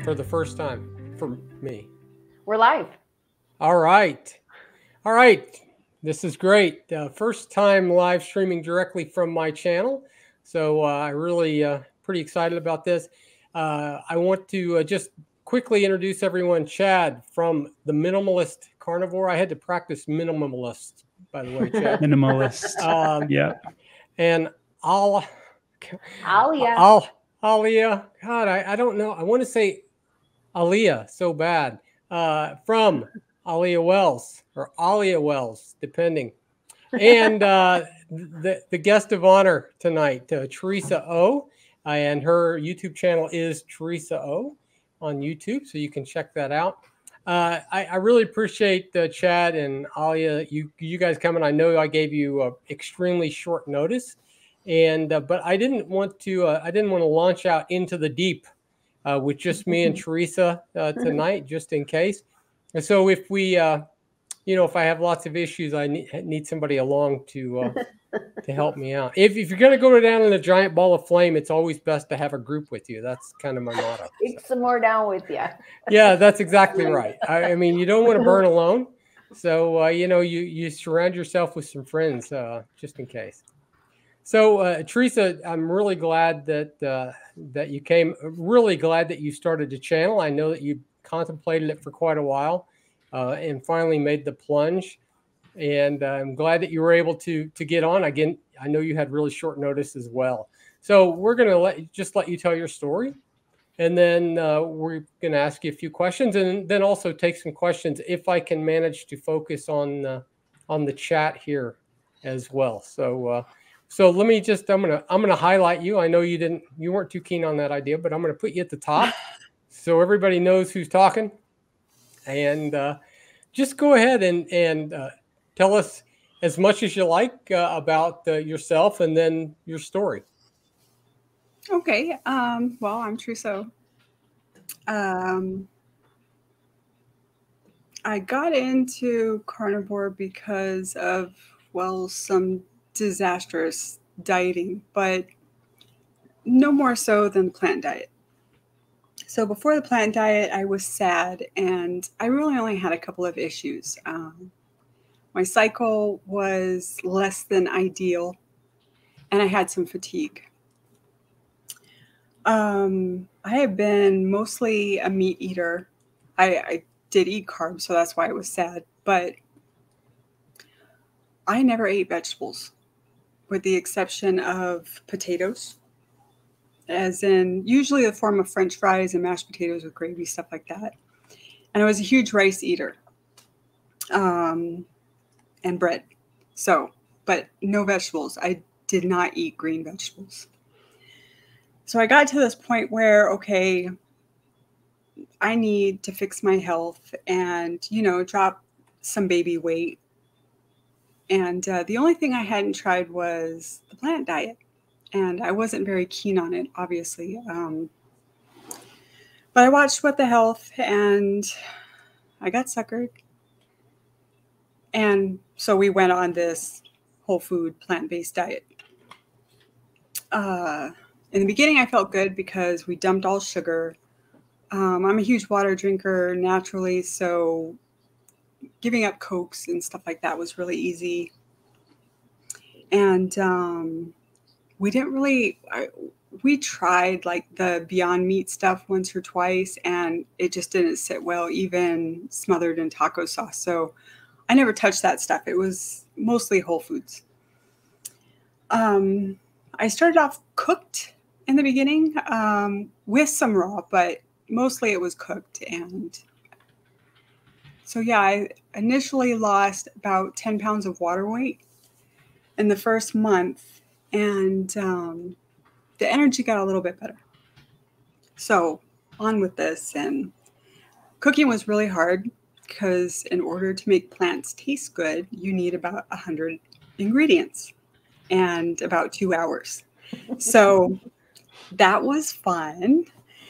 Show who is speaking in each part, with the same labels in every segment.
Speaker 1: for the first time for me.
Speaker 2: We're live.
Speaker 1: All right. All right. This is great. First time live streaming directly from my channel. So I really pretty excited about this. I want to just quickly introduce everyone. Chad from the Minimalist Carnivore. I had to practice minimalist, by the way, Chad.
Speaker 3: Minimalist. Yeah.
Speaker 1: And I'll,
Speaker 2: Alia.
Speaker 1: Alia. God, I don't know. I want to say Aliyah so bad. From Alia Wells or Alia Wells, depending. And the guest of honor tonight, Teresa O. And her YouTube channel is Teresa O on YouTube, so you can check that out. I really appreciate Chad and Alia, you guys coming. I know I gave you extremely short notice, and but I didn't want to launch out into the deep with just me and Teresa tonight, just in case. And so if we, if I have lots of issues, I need somebody along to help me out. If you're going to go down in a giant ball of flame, it's always best to have a group with you. That's kind of my motto.
Speaker 2: Take some more down with you.
Speaker 1: Yeah, that's exactly right. I mean, you don't want to burn alone. So, you surround yourself with some friends just in case. So, Teresa, I'm really glad that you came. Really glad that you started the channel. I know that you contemplated it for quite a while, and finally made the plunge. And I'm glad that you were able to get on. Again, I know you had really short notice as well. So we're going to let you tell your story, and then we're going to ask you a few questions, and then also take some questions if I can manage to focus on the chat here as well. So let me just I'm gonna highlight you. I know you weren't too keen on that idea, but I'm gonna put you at the top so everybody knows who's talking. And just go ahead and tell us as much as you like about yourself and then your story.
Speaker 4: Okay. Well, I'm Teresa. I got into carnivore because of, some disastrous dieting, but no more so than the plant diet. So before the plant diet, I was sad, and I really only had a couple of issues. My cycle was less than ideal, and I had some fatigue. I have been mostly a meat eater. I did eat carbs, so that's why I was sad, but I never ate vegetables, with the exception of potatoes, as in usually the form of French fries and mashed potatoes with gravy, stuff like that. And I was a huge rice eater, and bread. So, but no vegetables. I did not eat green vegetables. So I got to this point where, okay, I need to fix my health and, drop some baby weight. And the only thing I hadn't tried was the plant diet. And I wasn't very keen on it, obviously. But I watched What the Health, and I got suckered. And so we went on this whole food, plant-based diet. In the beginning, I felt good because we dumped all sugar. I'm a huge water drinker naturally, so giving up Cokes and stuff like that was really easy. And we didn't really, we tried like the Beyond Meat stuff once or twice, and it just didn't sit well, even smothered in taco sauce. So I never touched that stuff. It was mostly whole foods. I started off cooked in the beginning with some raw, but mostly it was cooked. And so, yeah, I initially lost about 10 pounds of water weight in the first month, and the energy got a little bit better. So on with this, and cooking was really hard because in order to make plants taste good, you need about 100 ingredients and about 2 hours. So that was fun.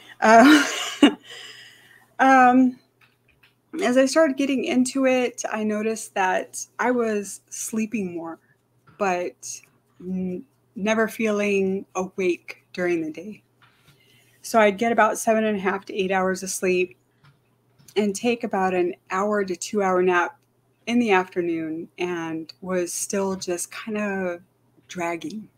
Speaker 4: As I started getting into it, I noticed that I was sleeping more, but never feeling awake during the day. So I'd get about 7.5 to 8 hours of sleep and take about an hour to 2 hour nap in the afternoon, and was still just kind of dragging.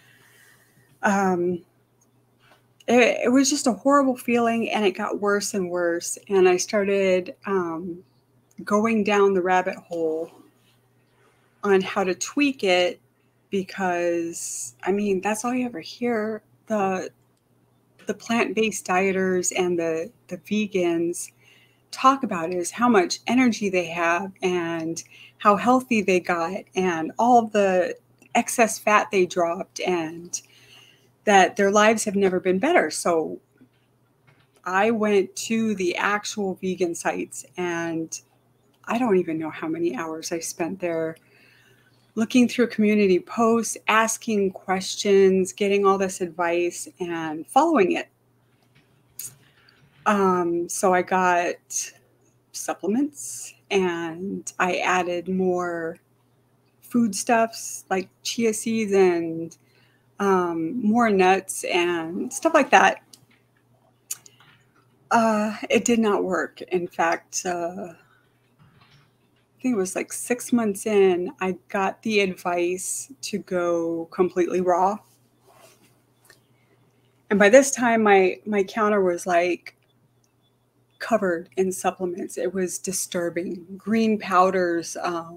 Speaker 4: It was just a horrible feeling, and it got worse and worse. And I started going down the rabbit hole on how to tweak it, because, I mean, that's all you ever hear. The plant-based dieters and the vegans talk about is how much energy they have and how healthy they got and all the excess fat they dropped, and that their lives have never been better. So I went to the actual vegan sites, and I don't even know how many hours I spent there looking through community posts, asking questions, getting all this advice, and following it. So I got supplements, and I added more foodstuffs like chia seeds and more nuts and stuff like that. It did not work. In fact, I think it was like 6 months in, I got the advice to go completely raw. And by this time, my counter was like covered in supplements. It was disturbing. Green powders,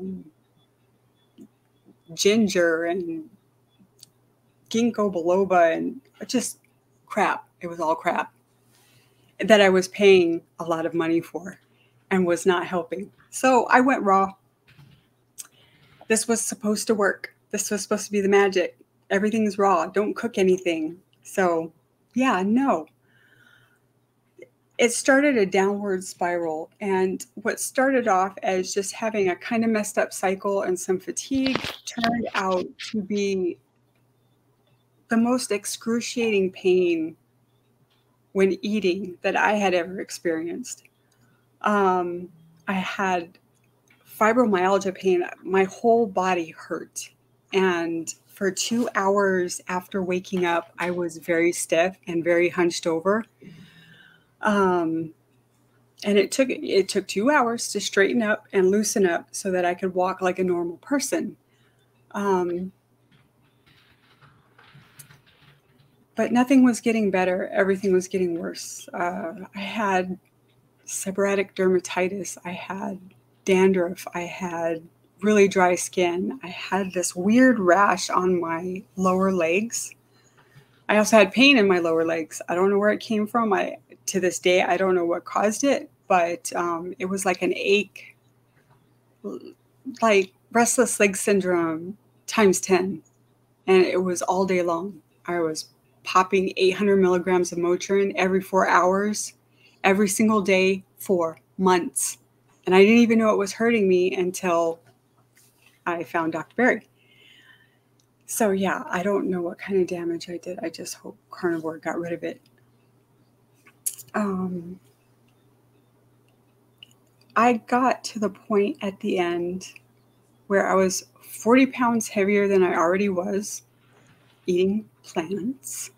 Speaker 4: ginger and ginkgo biloba, and just crap. It was all crap that I was paying a lot of money for and was not helping. So I went raw. This was supposed to work. This was supposed to be the magic. Everything's raw. Don't cook anything. So yeah, no. It started a downward spiral, and what started off as just having a kind of messed up cycle and some fatigue turned out to be the most excruciating pain when eating that I had ever experienced. I had fibromyalgia pain. My whole body hurt. And for 2 hours after waking up, I was very stiff and very hunched over. And it took 2 hours to straighten up and loosen up so that I could walk like a normal person. But nothing was getting better. Everything was getting worse. I had seborrheic dermatitis. I had dandruff. I had really dry skin. I had this weird rash on my lower legs. I also had pain in my lower legs. I don't know where it came from. To this day, I don't know what caused it, but it was like an ache, like restless leg syndrome times 10. And it was all day long. I was popping 800 milligrams of Motrin every 4 hours, every single day for months. And I didn't even know it was hurting me until I found Dr. Berry. So yeah, I don't know what kind of damage I did. I just hope carnivore got rid of it. I got to the point at the end where I was 40 pounds heavier than I already was, eating plants.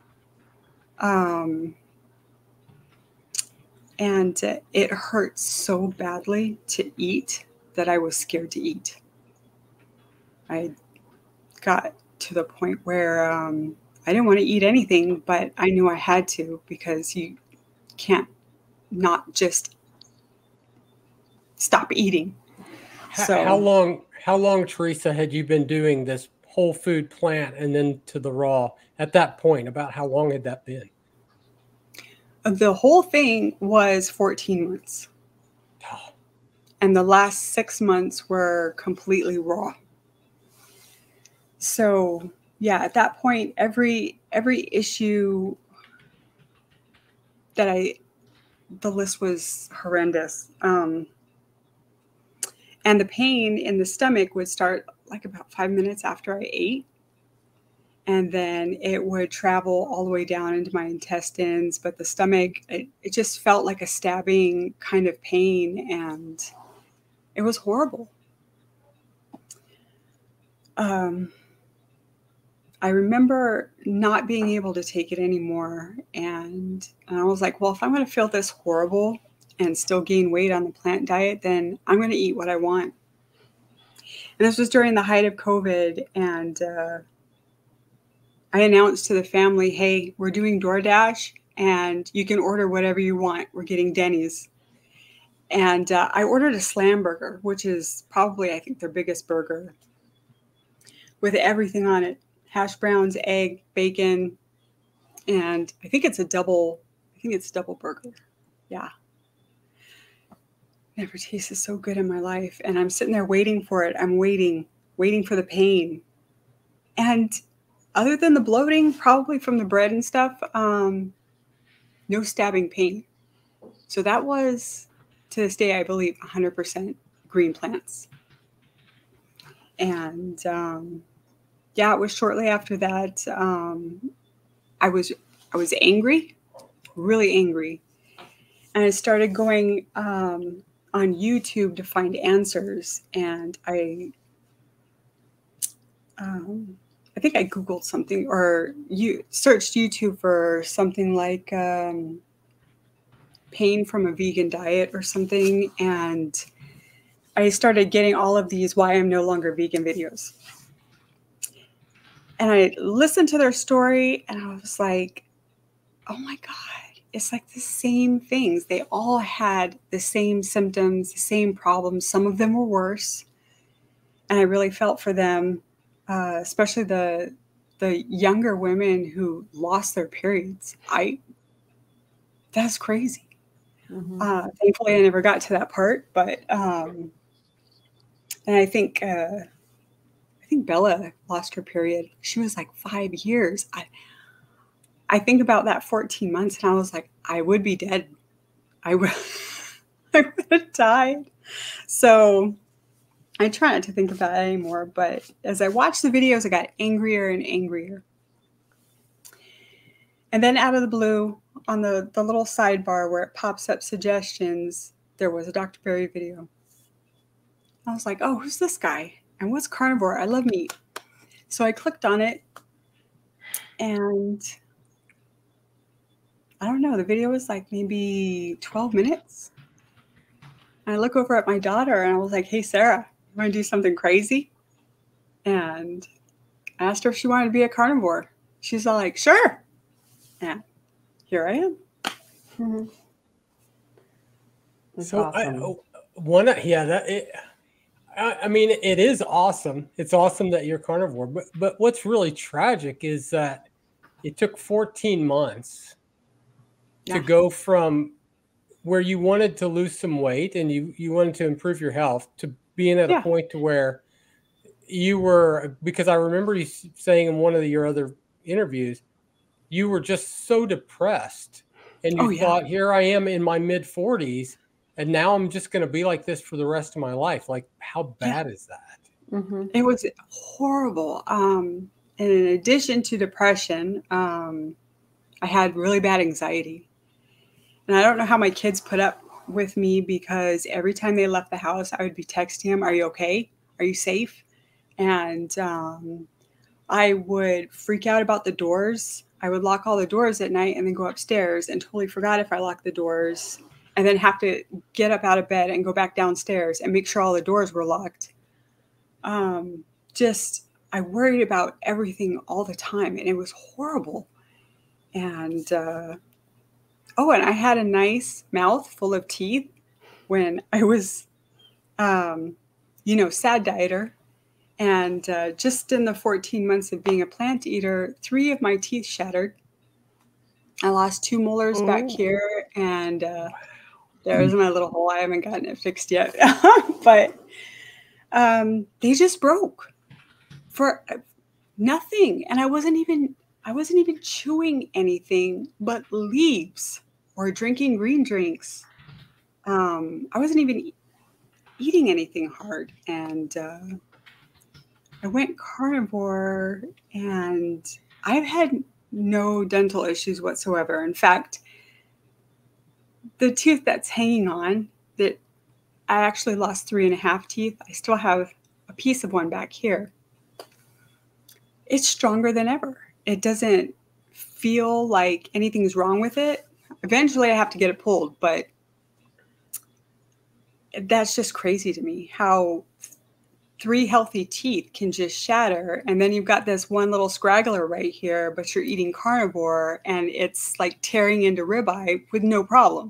Speaker 4: And it hurt so badly to eat that I was scared to eat. I got to the point where I didn't want to eat anything, but I knew I had to, because you can't not just stop eating. So
Speaker 1: How long, Teresa, had you been doing this whole food plant and then to the raw at that point? About how long had that been?
Speaker 4: the whole thing was 14 months.
Speaker 1: Oh.
Speaker 4: And the last 6 months were completely raw. So yeah, at that point, every issue that the list was horrendous. And the pain in the stomach would start like about 5 minutes after I ate. And then it would travel all the way down into my intestines. But the stomach, it just felt like a stabbing kind of pain. And it was horrible. I remember not being able to take it anymore. And I was like, well, if I'm going to feel this horrible and still gain weight on the plant diet, then I'm going to eat what I want. And this was during the height of COVID. And I announced to the family, hey, we're doing DoorDash and you can order whatever you want. We're getting Denny's. And I ordered a slam burger, which is probably, I think, their biggest burger, with everything on it. Hash browns, egg, bacon, and I think it's a double burger. Yeah. Never tasted so good in my life. And I'm sitting there waiting for it. I'm waiting for the pain. And other than the bloating, probably from the bread and stuff, no stabbing pain. So that was, to this day, I believe, 100% green plants. And yeah, it was shortly after that. I was angry, really angry, and I started going on YouTube to find answers. And I think I Googled something, or you searched YouTube for something like pain from a vegan diet or something, and I started getting all of these why I'm no longer vegan videos. And I listened to their story and I was like, oh my God, it's like the same things. They all had the same symptoms, the same problems. Some of them were worse. And I really felt for them, especially the younger women who lost their periods. That's crazy. Mm-hmm. Thankfully, I never got to that part, but and I think Bella lost her period. She was like 5 years. I think about that 14 months, and I was like, I would be dead. I would have died. So I try not to think about it anymore. But as I watched the videos, I got angrier and angrier. And then out of the blue, on the little sidebar where it pops up suggestions, there was a Dr. Berry video. I was like, oh, who's this guy? And what's carnivore? I love meat. So I clicked on it, and I don't know, the video was like maybe 12 minutes. And I look over at my daughter and I was like, hey, Sarah, you want to do something crazy? And I asked her if she wanted to be a carnivore. She's all like, sure. And here I am.
Speaker 2: Mm-hmm.
Speaker 1: So awesome. I mean, it is awesome. It's awesome that you're carnivore. But what's really tragic is that it took 14 months to go from where you wanted to lose some weight and you wanted to improve your health to being at a point to where you were, because I remember you saying in one of your other interviews, you were just so depressed and you thought, here I am in my mid 40s. And now I'm just going to be like this for the rest of my life. Like, how bad is that?
Speaker 4: Mm-hmm. It was horrible. And in addition to depression, I had really bad anxiety. And I don't know how my kids put up with me, because every time they left the house, I would be texting them, are you okay? Are you safe? And I would freak out about the doors. I would lock all the doors at night and then go upstairs and totally forgot if I locked the doors, and then have to get up out of bed and go back downstairs and make sure all the doors were locked. I worried about everything all the time, and it was horrible. And, and I had a nice mouth full of teeth when I was, sad dieter. And just in the 14 months of being a plant eater, 3 of my teeth shattered. I lost 2 molars back here, and there's my little hole. I haven't gotten it fixed yet. But they just broke for nothing. And I wasn't even chewing anything but leaves or drinking green drinks. I wasn't even eating anything hard. And I went carnivore, and I've had no dental issues whatsoever. In fact, the tooth that's hanging on, that I actually lost 3.5 teeth. I still have a piece of one back here. it's stronger than ever. It doesn't feel like anything's wrong with it. Eventually I have to get it pulled, but that's just crazy to me how 3 healthy teeth can just shatter. And then you've got this one little scraggler right here, but you're eating carnivore and it's like tearing into ribeye with no problem.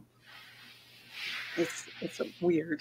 Speaker 4: It's weird.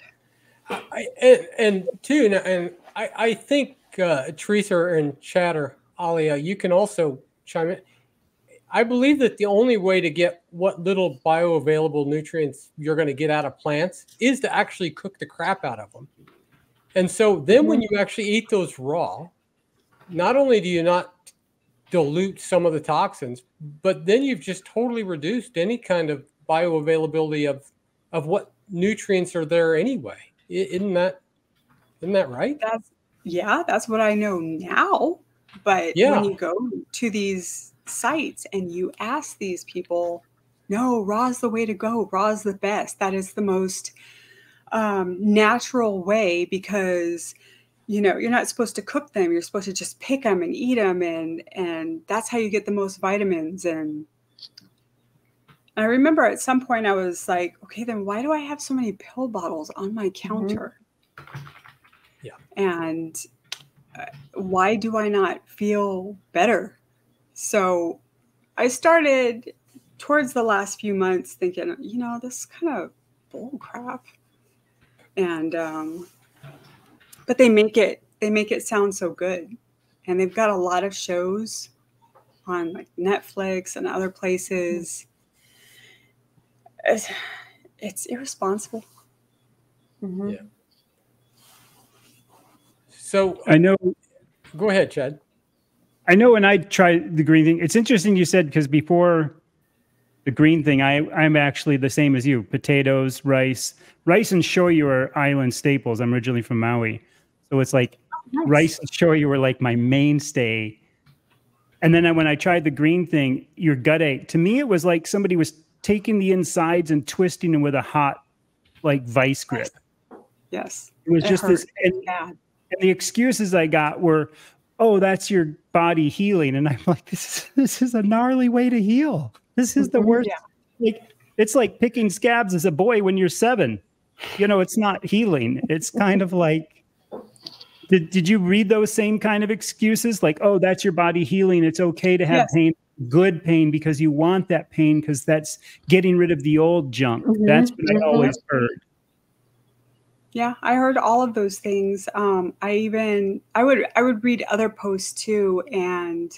Speaker 1: I think Teresa and Chatter, Alia, you can also chime in. I believe that the only way to get what little bioavailable nutrients you're going to get out of plants is to actually cook the crap out of them. And so then when you actually eat those raw, not only do you not dilute some of the toxins, but then you've just totally reduced any kind of bioavailability of what nutrients are there anyway. Isn't that right?
Speaker 4: That's what I know now. But when you go to these sites and you ask these people, no, raw is the way to go. Raw is the best. That is the most natural way, because you're not supposed to cook them. You're supposed to just pick them and eat them, and that's how you get the most vitamins. And I remember at some point I was like, okay, then why do I have so many pill bottles on my counter?
Speaker 1: Yeah. And
Speaker 4: why do I not feel better? So I started towards the last few months thinking, this is kind of bull crap. And but they make it sound so good. And they've got a lot of shows on like Netflix and other places. It's irresponsible.
Speaker 2: Mm-hmm.
Speaker 1: Yeah. So
Speaker 3: I know.
Speaker 1: Go ahead, Chad.
Speaker 3: I know when I tried the green thing, it's interesting you said, because before the green thing, I'm actually the same as you. Potatoes, rice and shoyu are island staples. I'm originally from Maui. So it's like rice and shoyu were like my mainstay. And then when I tried the green thing, your gut ache. To me, it was like somebody was taking the insides and twisting them with a hot, like, vice grip.
Speaker 4: Yes.
Speaker 3: It was just this. And the excuses I got were, oh, that's your body healing. And I'm like, this is a gnarly way to heal. This is the worst. Yeah. Like, it's like picking scabs as a boy when you're 7. It's not healing. It's kind of like, did you read those same kind of excuses? Like, oh, that's your body healing. It's okay to have pain, good pain, because you want that pain, because that's getting rid of the old junk. That's what I always heard.
Speaker 4: Yeah, I heard all of those things. I would read other posts too, and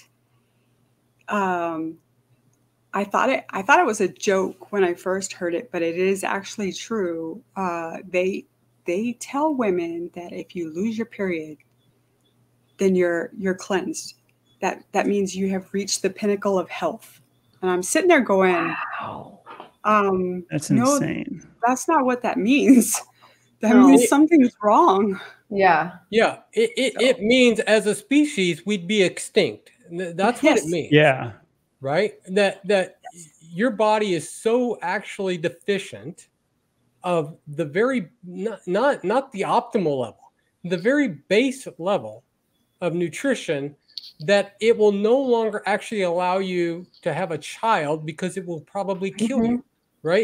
Speaker 4: I thought it was a joke when I first heard it, but it is actually true. They tell women that if you lose your period, then you're cleansed. That means you have reached the pinnacle of health. And I'm sitting there going, wow.
Speaker 3: That's insane.
Speaker 4: That's not what that means. That means something's wrong.
Speaker 2: Yeah.
Speaker 1: Yeah. It means as a species, we'd be extinct. That's what it means.
Speaker 3: Yeah.
Speaker 1: Right? That your body is so actually deficient of the very, not the optimal level, the very base level of nutrition, that it will no longer actually allow you to have a child, because it will probably kill you. Right?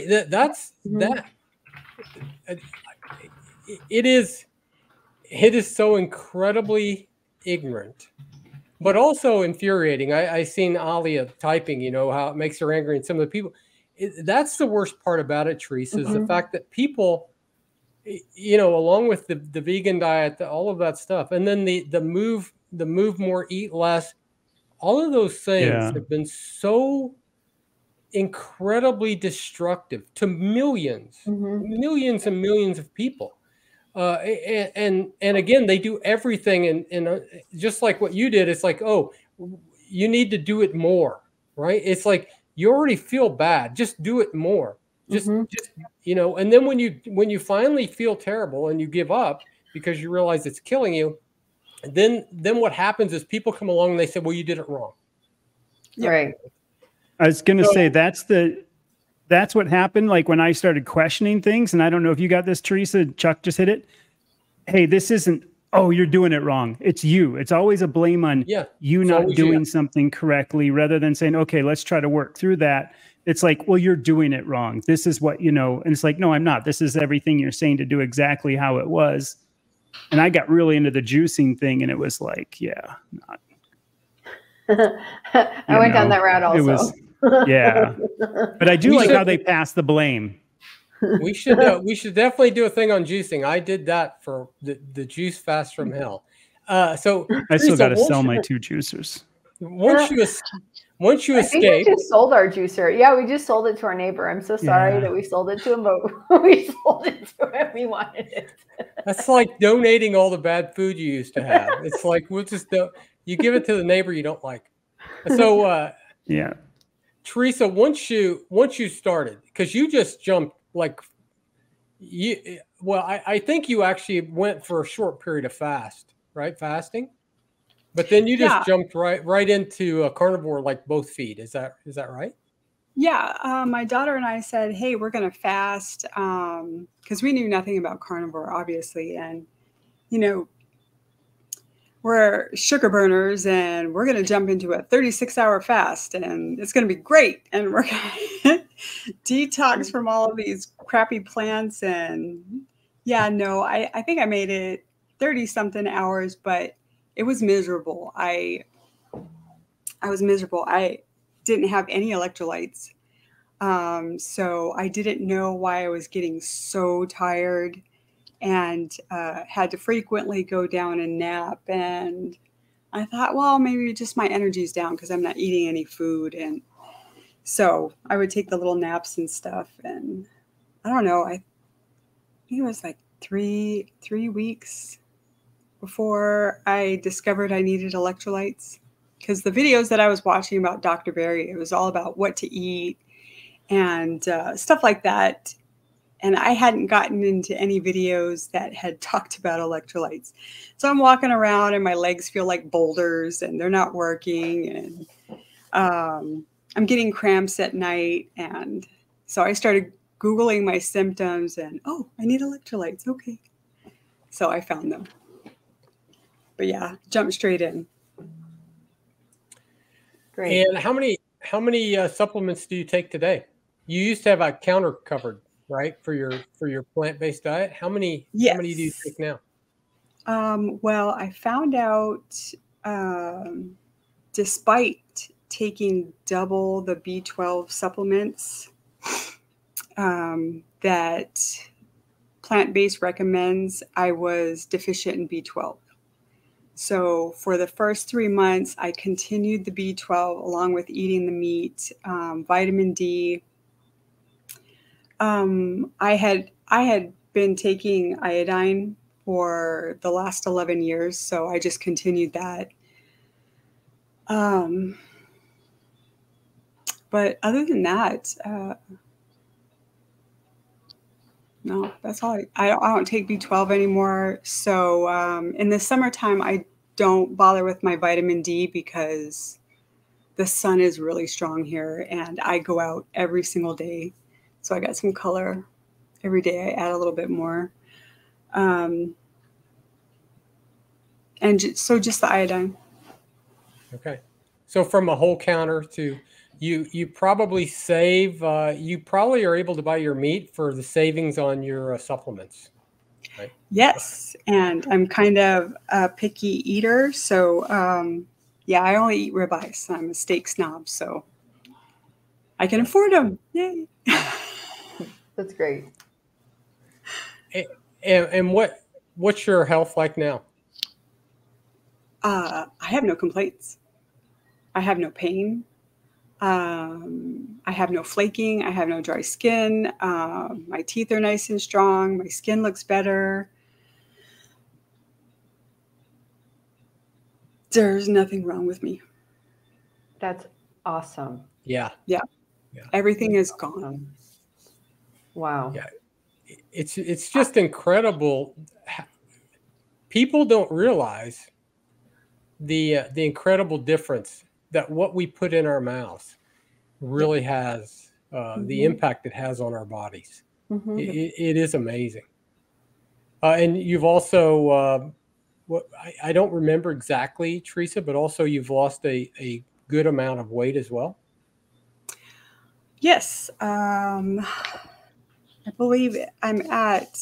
Speaker 1: It is so incredibly ignorant, but also infuriating. I seen Alia typing, how it makes her angry, and some of the people. That's the worst part about it, Teresa, is the fact that people, along with the vegan diet, all of that stuff, and then the move more, eat less, all of those things have been so incredibly destructive to millions and millions of people. And again, they do everything, and just like what you did, it's like, oh, you need to do it more, right? It's like, you already feel bad, just do it more. Just and then when you finally feel terrible and you give up because you realize it's killing you, then what happens is people come along and they say, well, you did it wrong.
Speaker 2: Right.
Speaker 3: I was going to say that's what happened. Like, when I started questioning things, and I don't know if you got this, Teresa, Chuck just hit it. Hey, this isn't oh, you're doing it wrong. It's you. It's always a blame on you
Speaker 1: it's
Speaker 3: not
Speaker 1: always
Speaker 3: doing
Speaker 1: you.
Speaker 3: something correctly, rather than saying, okay, let's try to work through that. It's like, well, you're doing it wrong. This is what, and it's like, no, I'm not. This is everything you're saying to do exactly how it was. And I got really into the juicing thing, and it was like, not.
Speaker 2: I went down that route also.
Speaker 3: It was, but I do like how they pass the blame.
Speaker 1: We should definitely do a thing on juicing. I did that for the juice fast from hell. So
Speaker 3: I still got to sell my 2 juicers.
Speaker 2: Once you escape, we just sold our juicer. Yeah, we just sold it to our neighbor. I'm so sorry that we sold it to him, but we sold it to him. We wanted it.
Speaker 1: That's like donating all the bad food you used to have. It's like you give it to the neighbor you don't like. So Teresa, once you started, because you just jumped I think you actually went for a short period of fasting. But then you just jumped right into a carnivore, like both feet. Is that right?
Speaker 4: Yeah. My daughter and I said, hey, we're going to fast because we knew nothing about carnivore, obviously. And, we're sugar burners, and we're going to jump into a 36-hour fast, and it's going to be great. And we're going to detox from all of these crappy plants. And I think I made it 30-something hours, but it was miserable. I was miserable. I didn't have any electrolytes. So I didn't know why I was getting so tired, and had to frequently go down and nap. And I thought, well, maybe just my energy's down because I'm not eating any food. And so I would take the little naps and stuff. And I don't know, I think it was like three weeks before I discovered I needed electrolytes, because the videos that I was watching about Dr. Berry, it was all about what to eat and stuff like that. And I hadn't gotten into any videos that had talked about electrolytes. So I'm walking around and my legs feel like boulders and they're not working. And I'm getting cramps at night. And so I started Googling my symptoms and, I need electrolytes. Okay. So I found them. But jump straight in.
Speaker 2: Great.
Speaker 1: And how many supplements do you take today? You used to have a counter covered, right, for your plant-based diet. How many do you take now?
Speaker 4: Well, I found out, despite taking double the B12 supplements that plant-based recommends, I was deficient in B12. So for the first 3 months, I continued the B12 along with eating the meat, vitamin D. I had been taking iodine for the last 11 years, so I just continued that. But other than that, no, that's all. I don't take B12 anymore. So in the summertime, I don't bother with my vitamin D because the sun is really strong here, and I go out every single day. So I got some color every day. I add a little bit more. So just the iodine.
Speaker 1: Okay. So from a whole counter to you probably save, you probably are able to buy your meat for the savings on your supplements, right?
Speaker 4: Yes. And I'm kind of a picky eater. So I only eat ribeyes. I'm a steak snob, so I can afford them. Yay.
Speaker 2: That's great.
Speaker 1: And what's your health like now?
Speaker 4: I have no complaints. I have no pain. I have no flaking. I have no dry skin. My teeth are nice and strong. My skin looks better. There's nothing wrong with me.
Speaker 2: That's awesome.
Speaker 1: Yeah.
Speaker 4: Everything is gone.
Speaker 2: Wow.
Speaker 1: Yeah. It's just incredible. People don't realize the incredible difference that what we put in our mouths really has, the impact it has on our bodies. It is amazing. And you've also what I don't remember exactly, Teresa, but also you've lost a good amount of weight as well.
Speaker 4: Yes. I believe I'm at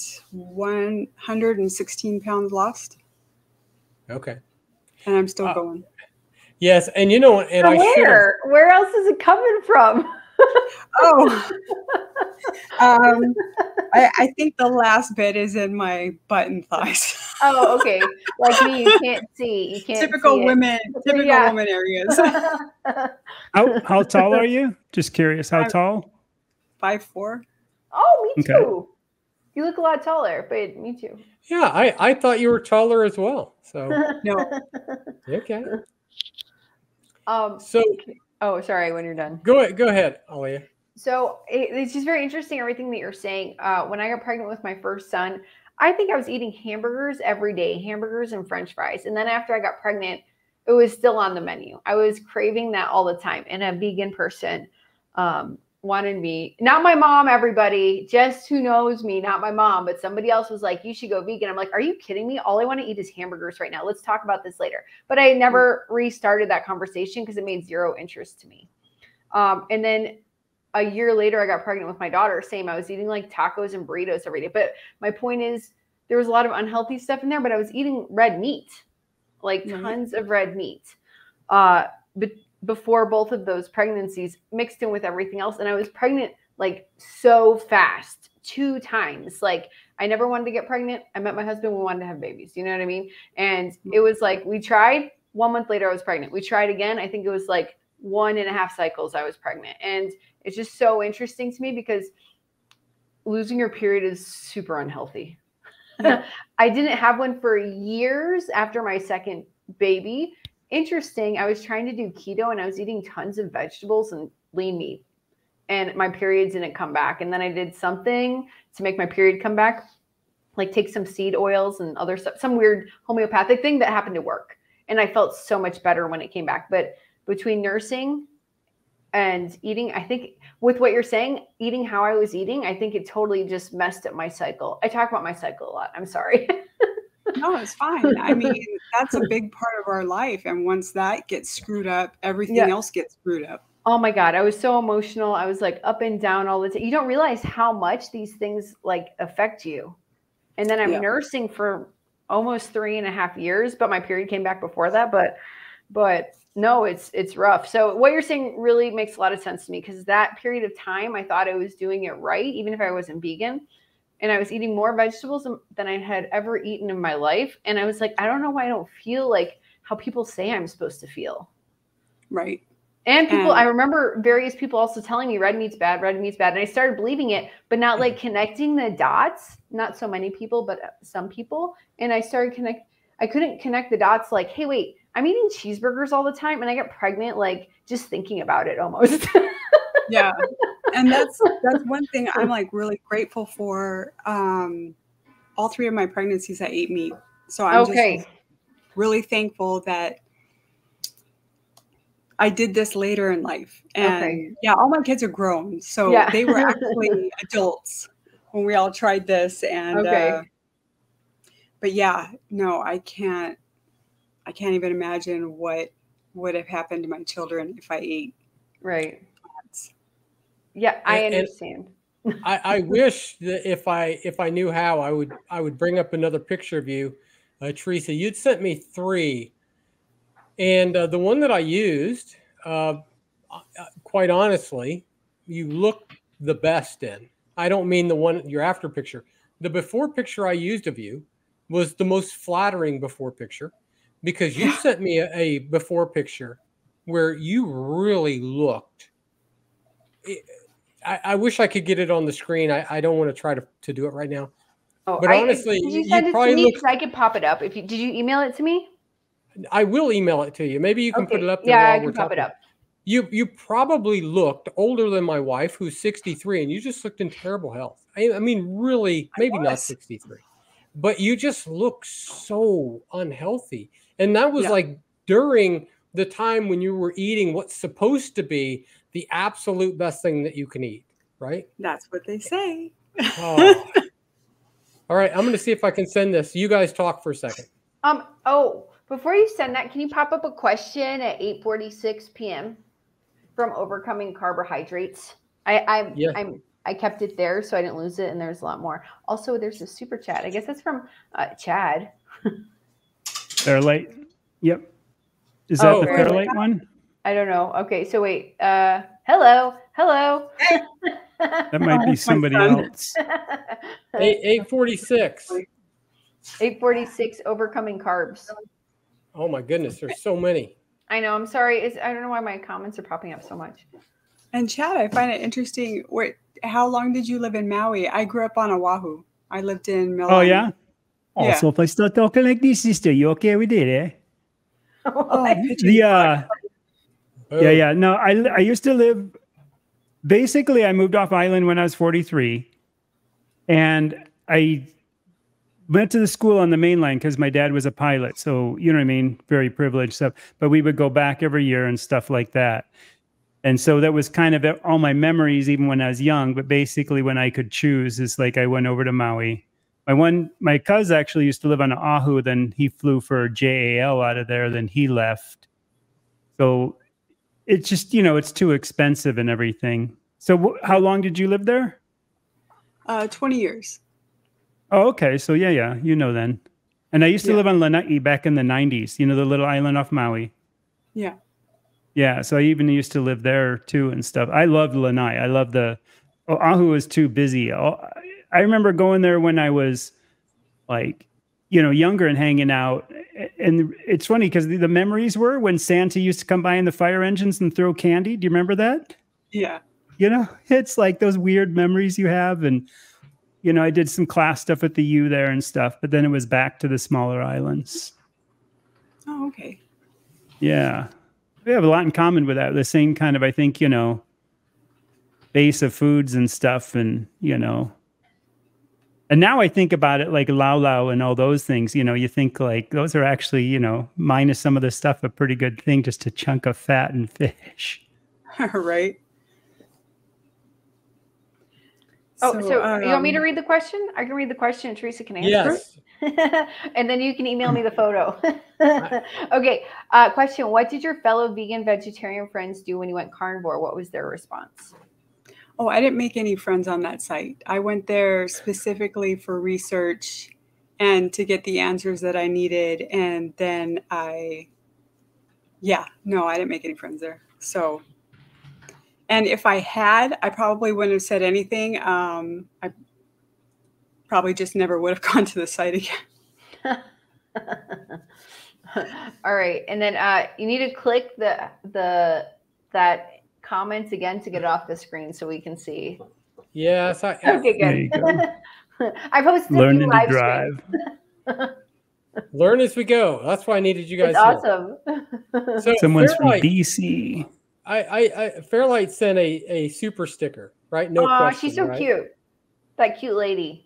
Speaker 4: 116 pounds lost.
Speaker 1: Okay.
Speaker 4: And I'm still going.
Speaker 1: Yes. And you know, and
Speaker 2: From where else is it coming from?
Speaker 4: Oh, I think the last bit is in my butt and thighs.
Speaker 2: Oh, okay. Like me, you can't see. You can't.
Speaker 4: Typical
Speaker 2: see
Speaker 4: women. Typical woman areas.
Speaker 3: How tall are you? Just curious. How tall?
Speaker 4: 5'4".
Speaker 2: Oh, me too. You look a lot taller, but me too.
Speaker 1: Yeah, I thought you were taller as well. So
Speaker 4: no.
Speaker 1: Okay.
Speaker 2: So. Oh, sorry. When you're done.
Speaker 1: Go ahead, Alia.
Speaker 2: So it's just very interesting, everything that you're saying. When I got pregnant with my first son, I think I was eating hamburgers every day, hamburgers and French fries. And then after I got pregnant, it was still on the menu. I was craving that all the time. And a vegan person wanted me, not my mom, everybody, just who knows me, not my mom, but somebody else was like, you should go vegan. I'm like, are you kidding me? All I want to eat is hamburgers right now. Let's talk about this later. But I never restarted that conversation because it made zero interest to me. And then a year later, I got pregnant with my daughter. Same. I was eating like tacos and burritos every day. But my point is, there was a lot of unhealthy stuff in there, but I was eating red meat, like tons of red meat. But before both of those pregnancies mixed in with everything else. And I was pregnant like so fast, 2 times. Like I never wanted to get pregnant. I met my husband. We wanted to have babies. You know what I mean? And it was like, we tried. 1 month later, I was pregnant. We tried again. I think it was like 1.5 cycles I was pregnant. And it's just so interesting to me because losing your period is super unhealthy. I didn't have one for years after my second baby. Interesting. I was trying to do keto and I was eating tons of vegetables and lean meat and my periods didn't come back. And then I did something to make my period come back, like take some seed oils and other stuff, some weird homeopathic thing that happened to work. And I felt so much better when it came back. But between nursing and eating, I think with what you're saying, eating how I was eating, I think it totally just messed up my cycle. I talk about my cycle a lot. I'm sorry.
Speaker 4: No, it's fine. I mean, that's a big part of our life. And once that gets screwed up, everything else gets screwed up.
Speaker 2: Oh my God. I was so emotional. I was like up and down all the time. You don't realize how much these things like affect you. And then I'm nursing for almost 3.5 years, but my period came back before that. But no, it's rough. So what you're saying really makes a lot of sense to me because that period of time, I thought I was doing it right, even if I wasn't vegan. And I was eating more vegetables than I had ever eaten in my life. And I was like, I don't know why I don't feel like how people say I'm supposed to feel.
Speaker 4: Right.
Speaker 2: And people, I remember various people also telling me red meat's bad, red meat's bad. And I started believing it, but not like connecting the dots. Not so many people, but some people. And I started I couldn't connect the dots like, hey, wait, I'm eating cheeseburgers all the time. And I get pregnant, like just thinking about it almost.
Speaker 4: Yeah. And that's one thing I'm like really grateful for. All 3 of my pregnancies, I ate meat. So I'm just really thankful that I did this later in life. And all my kids are grown. So they were actually adults when we all tried this. And, but yeah, no, I can't even imagine what would have happened to my children if I ate.
Speaker 2: Right. Yeah, I understand.
Speaker 1: I wish that if I knew how, I would bring up another picture of you, Teresa. You'd sent me 3, and the one that I used, quite honestly, you look the best in. I don't mean the one your after picture. The before picture I used of you was the most flattering before picture because you sent me a before picture where you really looked. I wish I could get it on the screen. I don't want to try to do it right now.
Speaker 2: Oh,
Speaker 1: but honestly,
Speaker 2: you send it to me because I could pop it up. Did you email it to me?
Speaker 1: I will email it to you. Maybe you can put it up there.
Speaker 2: Yeah,
Speaker 1: while
Speaker 2: I can
Speaker 1: we're
Speaker 2: pop
Speaker 1: talking.
Speaker 2: it up.
Speaker 1: You probably looked older than my wife, who's 63, and you just looked in terrible health. I mean, really, maybe not 63, but you just look so unhealthy. And that was like during the time when you were eating what's supposed to be the absolute best thing that you can eat, right?
Speaker 4: That's what they say.
Speaker 1: Oh. All right, I'm going to see if I can send this. You guys talk for a second.
Speaker 2: Oh, before you send that, can you pop up a question at 8:46 p.m. from Overcoming Carbohydrates? I kept it there so I didn't lose it, and there's a lot more. Also, there's a super chat. I guess that's from Chad.
Speaker 3: Fairlight. Yep. Is that the
Speaker 2: Fairlight.
Speaker 3: Fairlight one?
Speaker 2: I don't know. Okay, so wait. Hello.
Speaker 3: That might be somebody else.
Speaker 1: 846.
Speaker 2: 8:46 Overcoming Carbs.
Speaker 1: Oh my goodness, there's so many.
Speaker 2: I know. I'm sorry. I don't know why my comments are popping up so much.
Speaker 4: And Chad, I find it interesting. How long did you live in Maui? I grew up on Oahu. I lived in Milano.
Speaker 3: Oh, yeah? Oh,
Speaker 4: Yeah.
Speaker 3: so if I start talking like this, sister, you okay with it, eh?
Speaker 4: Oh,
Speaker 3: Yeah. No, I used to live, basically, I moved off island when I was 43. And I went to the school on the mainland because my dad was a pilot. So, you know what I mean? Very privileged stuff. But we would go back every year and stuff like that. And so that was kind of all my memories, even when I was young. But basically, when I could choose, is like I went over to Maui. My cousin actually used to live on Oahu. Then he flew for JAL out of there. Then he left. So it's just, it's too expensive and everything. So how long did you live there?
Speaker 4: 20 years.
Speaker 3: Oh, okay. So yeah, then. And I used to live on Lanai back in the 90s, the little island off Maui.
Speaker 4: Yeah.
Speaker 3: Yeah, so I even used to live there too and stuff. I loved Lanai. I loved Oahu was too busy. I remember going there when I was like, younger and hanging out. And it's funny because the memories were when Santa used to come by in the fire engines and throw candy. Do you remember that?
Speaker 4: Yeah.
Speaker 3: It's like those weird memories you have. And, I did some class stuff at the U there and stuff, but then it was back to the smaller islands.
Speaker 4: Oh, okay.
Speaker 3: Yeah. We have a lot in common with that. The same kind of, I think, base of foods and stuff. And, and now I think about it like lau lau and all those things, you think like those are actually, minus some of the stuff, a pretty good thing, just a chunk of fat and fish.
Speaker 4: Right.
Speaker 2: So you want me to read the question? I can read the question and Teresa can answer.
Speaker 1: Yes.
Speaker 2: And then you can email me the photo. Okay. Question. What did your fellow vegan vegetarian friends do when you went carnivore? What was their response?
Speaker 4: Oh, I didn't make any friends on that site. I went there specifically for research and to get the answers that I needed. And then I didn't make any friends there. So, and if I had, I probably wouldn't have said anything. I probably just never would have gone to the site again.
Speaker 2: All right. And then you need to click that comments again to get it off the screen so we can see.
Speaker 1: Yes.
Speaker 2: Okay, good. I posted
Speaker 3: Learning
Speaker 2: live
Speaker 3: to drive.
Speaker 1: Learn as we go. That's why I needed you guys.
Speaker 2: It's awesome.
Speaker 1: So
Speaker 3: Someone's from
Speaker 1: Fairlight,
Speaker 3: BC.
Speaker 1: Fairlight sent a super sticker, right? No
Speaker 2: Oh,
Speaker 1: question.
Speaker 2: she's so
Speaker 1: right?
Speaker 2: cute. That cute lady.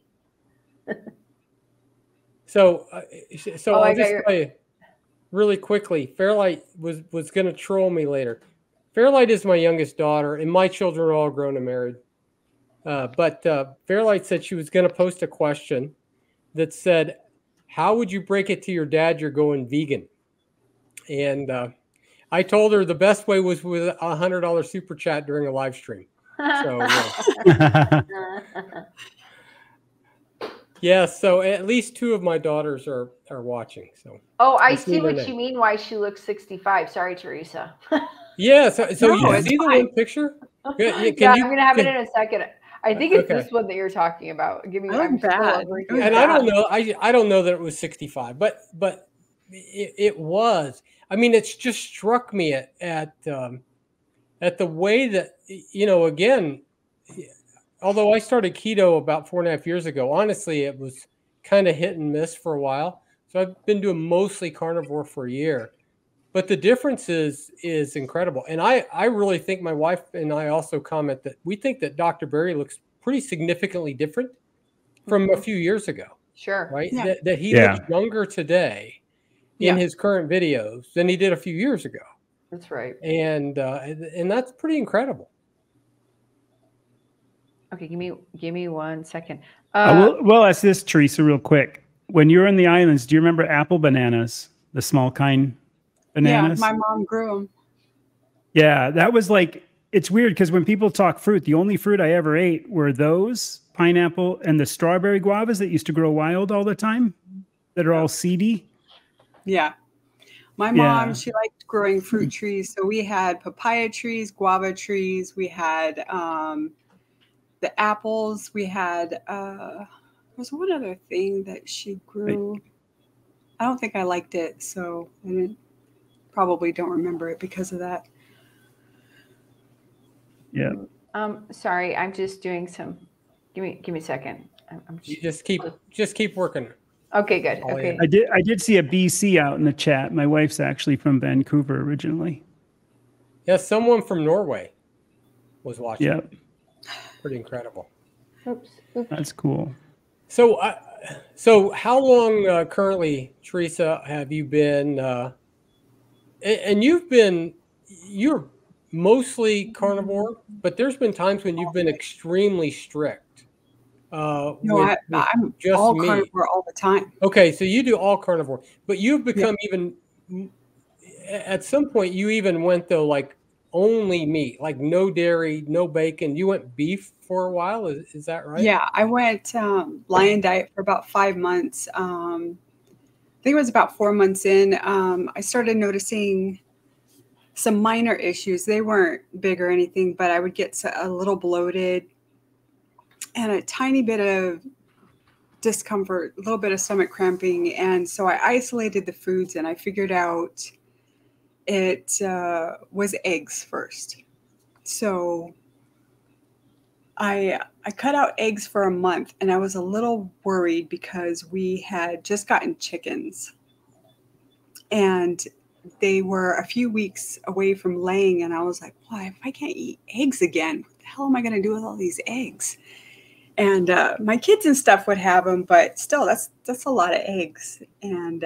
Speaker 1: So
Speaker 2: I
Speaker 1: I'll
Speaker 2: got
Speaker 1: just
Speaker 2: your-
Speaker 1: tell you really quickly. Fairlight was going to troll me later. Fairlight is my youngest daughter, and my children are all grown and married. But Fairlight said she was going to post a question that said, "How would you break it to your dad you're going vegan?" And I told her the best way was with a $100 super chat during a live stream. So yes, so at least two of my daughters are watching. So
Speaker 2: I
Speaker 1: Let's
Speaker 2: see
Speaker 1: leave her
Speaker 2: what
Speaker 1: there.
Speaker 2: you mean. Why she looks 65. Sorry, Teresa.
Speaker 1: yeah, so
Speaker 4: No,
Speaker 1: you
Speaker 4: it's
Speaker 1: see the
Speaker 4: fine.
Speaker 1: one picture? Can
Speaker 2: Yeah,
Speaker 1: you-
Speaker 2: I'm gonna have it in a second. I think it's
Speaker 1: Okay.
Speaker 2: this one that you're talking about. Give me.
Speaker 4: I look
Speaker 2: I'm still
Speaker 4: bad.
Speaker 2: over
Speaker 4: It was
Speaker 2: here.
Speaker 1: And I don't know. I don't know that it was 65, but it was. I mean, it's just struck me at the way that again. Although I started keto about 4.5 years ago, honestly, it was kind of hit and miss for a while. So I've been doing mostly carnivore for a year, but the difference is incredible. And I really think my wife and I also comment that we think that Dr. Berry looks pretty significantly different from a few years ago,
Speaker 2: Sure.
Speaker 1: right?
Speaker 4: Yeah.
Speaker 1: That he
Speaker 3: Yeah.
Speaker 1: looks younger today
Speaker 4: Yeah.
Speaker 1: in his current videos than he did a few years ago.
Speaker 2: That's right.
Speaker 1: And that's pretty incredible.
Speaker 2: Okay, give me 1 second.
Speaker 3: We'll ask this, Teresa, real quick. when you were in the islands, do you remember apple bananas, the small kind bananas?
Speaker 4: Yeah, my mom grew them.
Speaker 3: Yeah, that was like, it's weird because when people talk fruit, the only fruit I ever ate were those, pineapple, and the strawberry guavas that used to grow wild all the time, that are all seedy.
Speaker 4: Yeah. My mom, she liked growing fruit trees. So we had papaya trees, guava trees. We had the apples. We had, there was one other thing that she grew. I don't think I liked it. So I probably don't remember it because of that.
Speaker 3: Yeah.
Speaker 2: Sorry, I'm just doing some. Give me a second.
Speaker 1: You just keep working.
Speaker 2: Okay, good. Okay.
Speaker 3: I did see a BC out in the chat. My wife's actually from Vancouver originally.
Speaker 1: Yeah, someone from Norway was watching.
Speaker 3: Yep.
Speaker 1: Pretty incredible.
Speaker 2: Oops.
Speaker 3: That's cool.
Speaker 1: So, so how long currently, Teresa, have you been? And you're mostly carnivore, but there's been times when you've been extremely strict.
Speaker 4: No, I'm
Speaker 1: just
Speaker 4: all
Speaker 1: meat.
Speaker 4: carnivore all the time.
Speaker 1: Okay, so you do all carnivore, but you've become even. At some point, you even went though like only meat, like no dairy, no bacon. You went beef for a while. Is that right?
Speaker 4: Yeah, I went lion diet for about 5 months. I think it was about 4 months in. I started noticing some minor issues. They weren't big or anything, but I would get a little bloated and a tiny bit of discomfort, a little bit of stomach cramping. And so I isolated the foods and I figured out it was eggs first. So I cut out eggs for a month and I was a little worried because we had just gotten chickens and they were a few weeks away from laying. And I was like, well, if I can't eat eggs again, what the hell am I going to do with all these eggs? And my kids and stuff would have them, but still, that's a lot of eggs. And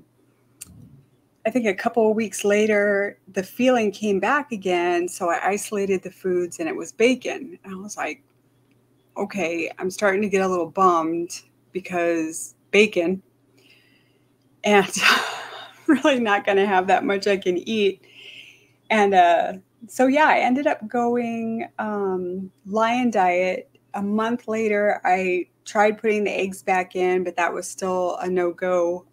Speaker 4: I think a couple of weeks later, the feeling came back again. So I isolated the foods and it was bacon. And I was like, okay, I'm starting to get a little bummed because bacon. And really not going to have that much I can eat. And so, yeah, I ended up going lion diet. A month later, I tried putting the eggs back in, but that was still a no-go.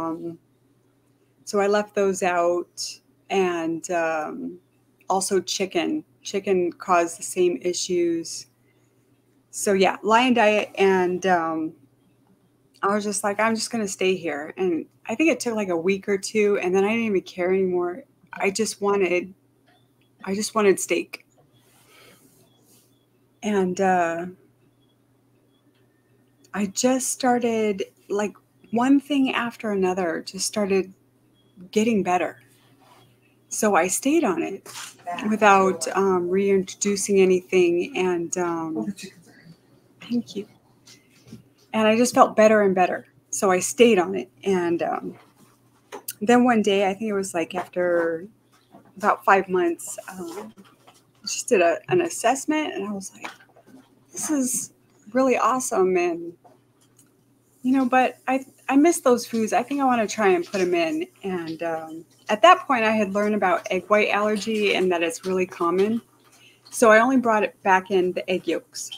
Speaker 4: So I left those out. And also chicken. Chicken caused the same issues. So, yeah, lion diet. And I was just like, I'm just going to stay here. And I think it took like a week or two. And then I didn't even care anymore. I just wanted steak. And I just started, like, one thing after another just started getting better. So I stayed on it without reintroducing anything. And thank you. And I just felt better and better. So I stayed on it. And then one day, I think it was like after about 5 months, I just did an assessment. And I was like, this is really awesome. And, but I miss those foods. I think I want to try and put them in. And at that point, I had learned about egg white allergy and that it's really common. So I only brought it back in the egg yolks.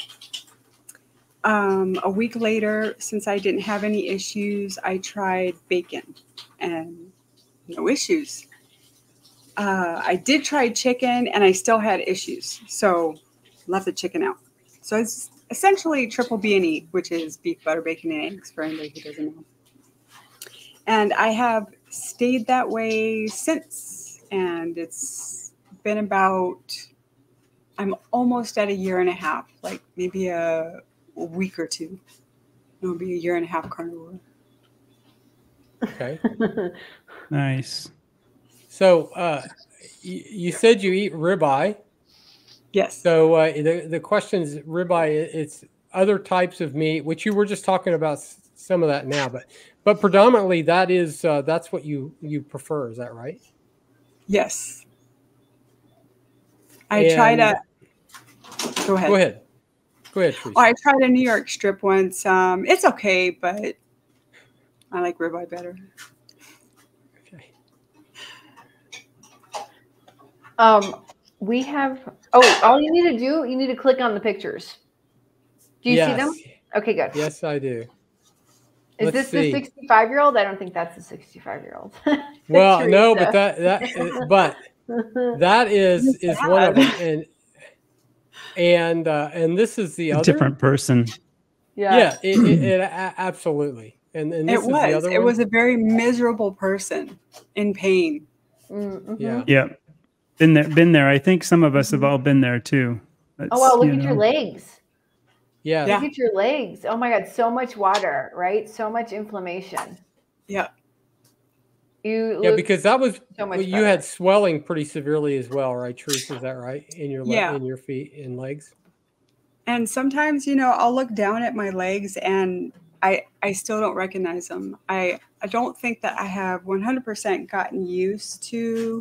Speaker 4: A week later, since I didn't have any issues, I tried bacon and no issues. I did try chicken and I still had issues. So left the chicken out. So it's essentially triple B&E, which is beef, butter, bacon, and eggs for anybody who doesn't know. And I have stayed that way since. And it's been I'm almost at a year and a half, like maybe a week or two. It'll be a year and a half carnivore.
Speaker 1: Okay.
Speaker 3: Nice.
Speaker 1: So you said you eat ribeye.
Speaker 4: Yes.
Speaker 1: So the question is ribeye. It's other types of meat, which you were just talking about some of that now, but predominantly that's what you prefer. Is that right?
Speaker 4: Yes. I tried a. Go ahead.
Speaker 1: Go ahead. Go ahead, Teresa.
Speaker 4: I tried a New York strip once. It's okay, but I like ribeye better.
Speaker 1: Okay.
Speaker 2: We have, all you need to do, you need to click on the pictures. Do you see them? Okay, good.
Speaker 1: Yes, I do.
Speaker 2: Is
Speaker 1: Let's
Speaker 2: this
Speaker 1: see.
Speaker 2: the 65-year-old? I don't think that's the 65-year-old.
Speaker 1: Well, no, but that is one of them, and this is the
Speaker 3: A
Speaker 1: other
Speaker 3: different person.
Speaker 1: Yeah, it absolutely. And this is the other one.
Speaker 4: It was a very miserable person in pain.
Speaker 2: Mm-hmm.
Speaker 1: Yeah.
Speaker 3: Yeah. Been there. I think some of us have all been there too.
Speaker 2: Oh, wow, look at your legs.
Speaker 1: Yeah.
Speaker 2: Look at your legs. Oh my God, so much water, right? So much inflammation.
Speaker 4: Yeah.
Speaker 1: Because that was
Speaker 2: so much
Speaker 1: you had swelling pretty severely as well, right, Teresa? Is that right? In your in your feet and legs?
Speaker 4: And sometimes, I'll look down at my legs and I still don't recognize them. I don't think that I have 100% gotten used to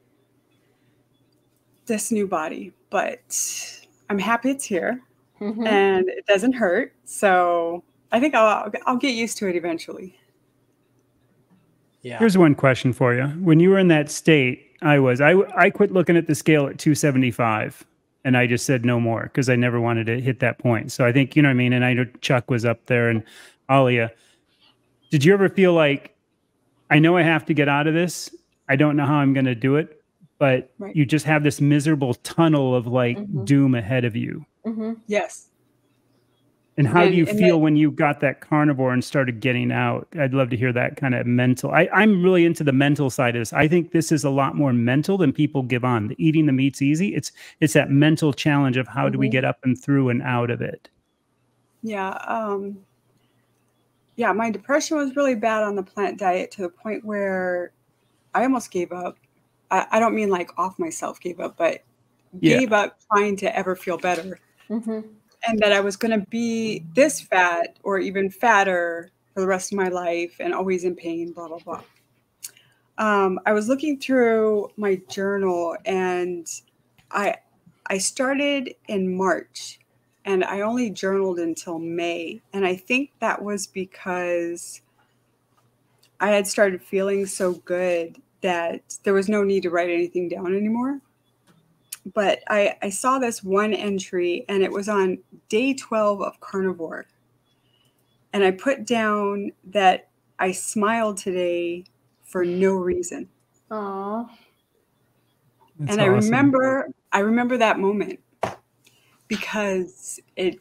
Speaker 4: this new body, but I'm happy it's here and it doesn't hurt. So I think I'll get used to it eventually.
Speaker 1: Yeah.
Speaker 3: Here's one question for you. When you were in that state, I quit looking at the scale at 275 and I just said no more because I never wanted to hit that point. So I think, you know what I mean? And I know Chuck was up there and Alia. Did you ever feel like, I know I have to get out of this. I don't know how I'm going to do it, but you just have this miserable tunnel of like doom ahead of you.
Speaker 4: Yes.
Speaker 3: And how do you feel when you got that carnivore and started getting out? I'd love to hear that kind of mental. I'm really into the mental side of this. I think this is a lot more mental than people give on. The eating the meat's easy. It's that mental challenge of how do we get up and through and out of it?
Speaker 4: Yeah. Yeah, my depression was really bad on the plant diet to the point where I almost gave up. I don't mean like off myself gave up, but gave up trying to ever feel better. And that I was going to be this fat or even fatter for the rest of my life and always in pain, blah, blah, blah. I was looking through my journal and I started in March and I only journaled until May. And I think that was because I had started feeling so good that there was no need to write anything down anymore. But I saw this one entry and it was on day 12 of carnivore. And I put down that I smiled today for no reason.
Speaker 2: Aww.
Speaker 3: That's
Speaker 4: and
Speaker 3: awesome.
Speaker 4: I remember that moment because it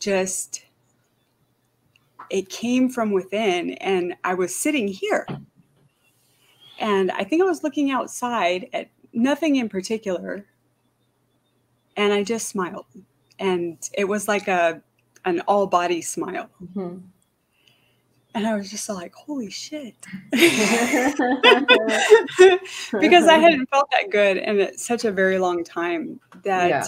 Speaker 4: came from within and I was sitting here. And I think I was looking outside at nothing in particular. And I just smiled. And it was like an all body smile. And I was just like, holy shit. Because I hadn't felt that good in such a very long time that,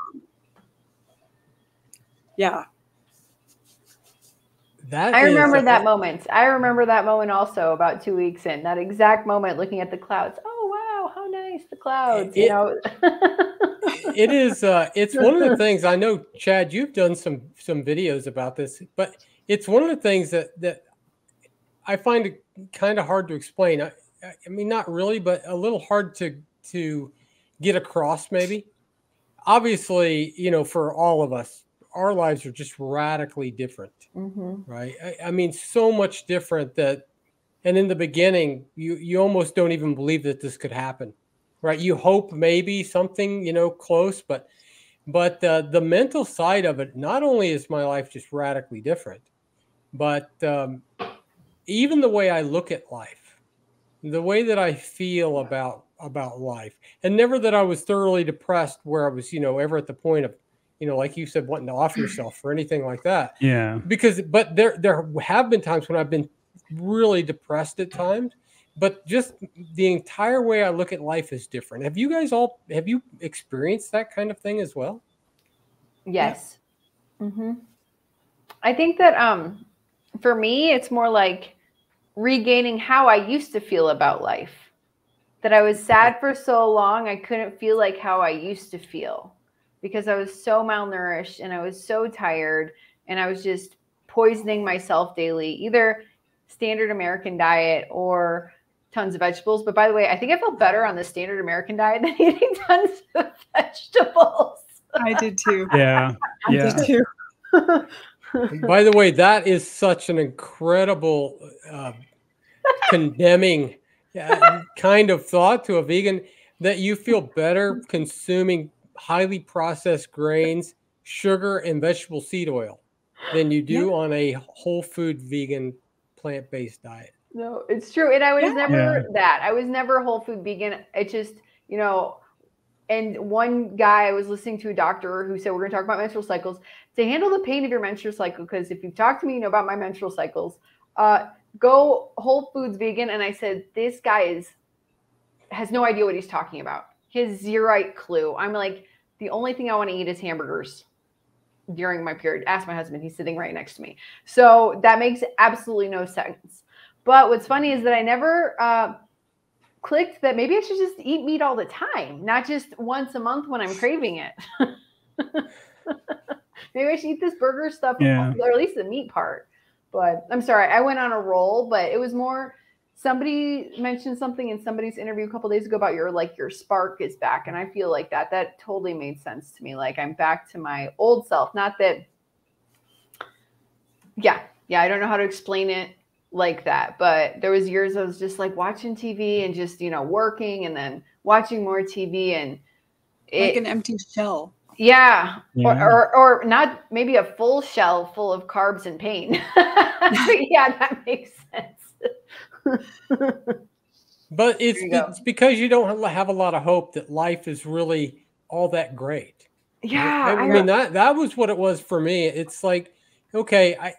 Speaker 2: I remember that moment. I remember that moment also about 2 weeks in, that exact moment looking at the clouds. Oh, wow, how nice, the clouds,
Speaker 1: It is. It's one of the things I know, Chad. You've done some videos about this, but it's one of the things that I find it kind of hard to explain. I mean, not really, but a little hard to get across. Maybe. Obviously, for all of us, our lives are just radically different, right? I mean, so much different that, and in the beginning, you almost don't even believe that this could happen. Right. You hope maybe something, close, but the mental side of it, not only is my life just radically different, but even the way I look at life, the way that I feel about life, and never that I was thoroughly depressed where I was, ever at the point of, like you said, wanting to off yourself or anything like that.
Speaker 3: Yeah.
Speaker 1: But there have been times when I've been really depressed at times. But just the entire way I look at life is different. Have you experienced that kind of thing as well?
Speaker 2: Yes. I think that for me, it's more like regaining how I used to feel about life. That I was sad for so long, I couldn't feel like how I used to feel because I was so malnourished and I was so tired and I was just poisoning myself daily, either standard American diet or tons of vegetables. But by the way, I think I felt better on the standard American diet than eating tons of vegetables.
Speaker 4: I did too.
Speaker 3: Yeah.
Speaker 4: I did too.
Speaker 1: By the way, that is such an incredible condemning kind of thought to a vegan, that you feel better consuming highly processed grains, sugar, and vegetable seed oil than you do on a whole food vegan plant-based diet.
Speaker 2: No, it's true. And I was never that. I was never whole food vegan. It just, you know, and one guy, I was listening to a doctor who said, we're going to talk about menstrual cycles. To handle the pain of your menstrual cycle, because if you've talked to me, you know about my menstrual cycles, go whole foods vegan. And I said, this guy has no idea what he's talking about. He has zero clue. I'm like, the only thing I want to eat is hamburgers during my period. Ask my husband. He's sitting right next to me. So that makes absolutely no sense. But what's funny is that I never clicked that maybe I should just eat meat all the time, not just once a month when I'm craving it. Maybe I should eat this burger stuff, or at least the meat part. But I'm sorry, I went on a roll, but it was more, somebody mentioned something in somebody's interview a couple days ago about your spark is back. And I feel like that totally made sense to me. Like I'm back to my old self. Not that, I don't know how to explain it like that, but there was years I was just like watching TV and just, working and then watching more TV and
Speaker 4: like an empty shell.
Speaker 2: Yeah. Or not maybe a full shell full of carbs and pain. Yeah, that makes sense.
Speaker 1: But it's because you don't have a lot of hope that life is really all that great.
Speaker 2: Yeah.
Speaker 1: I mean, that was what it was for me. It's like, okay,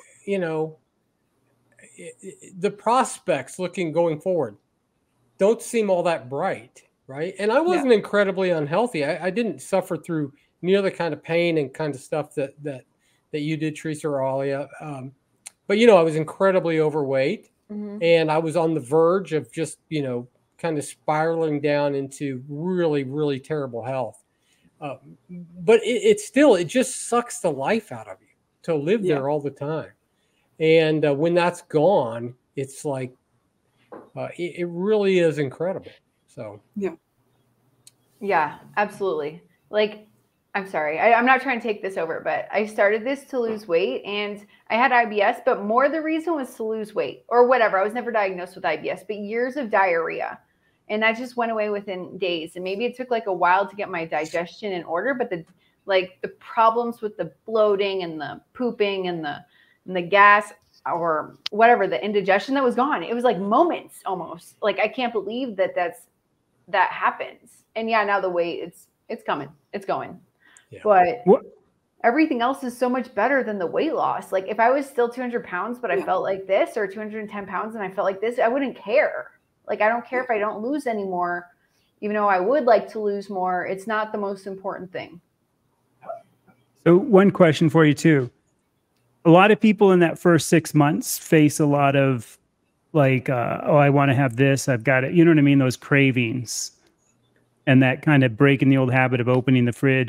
Speaker 1: the prospects going forward don't seem all that bright, right? And I wasn't incredibly unhealthy. I didn't suffer through near the kind of pain and kind of stuff that you did, Teresa or Alia. But I was incredibly overweight, and I was on the verge of just kind of spiraling down into really, really terrible health. But it just sucks the life out of you to live there all the time. And when that's gone, it's like it really is incredible. So
Speaker 2: yeah, absolutely. Like, I'm sorry, I'm not trying to take this over, but I started this to lose weight, and I had IBS, but more the reason was to lose weight or whatever. I was never diagnosed with IBS, but years of diarrhea, and that just went away within days. And maybe it took like a while to get my digestion in order, but the problems with the bloating and the pooping and the gas or whatever, the indigestion, that was gone. It was like moments almost. Like, I can't believe that happens. And now the weight, it's coming, it's going. Yeah. But everything else is so much better than the weight loss. Like, if I was still 200 pounds, but I felt like this, or 210 pounds and I felt like this, I wouldn't care. Like, I don't care if I don't lose anymore, even though I would like to lose more. It's not the most important thing.
Speaker 3: So one question for you too. A lot of people in that first 6 months face a lot of like, I want to have this, I've got it. You know what I mean? Those cravings and that kind of breaking the old habit of opening the fridge.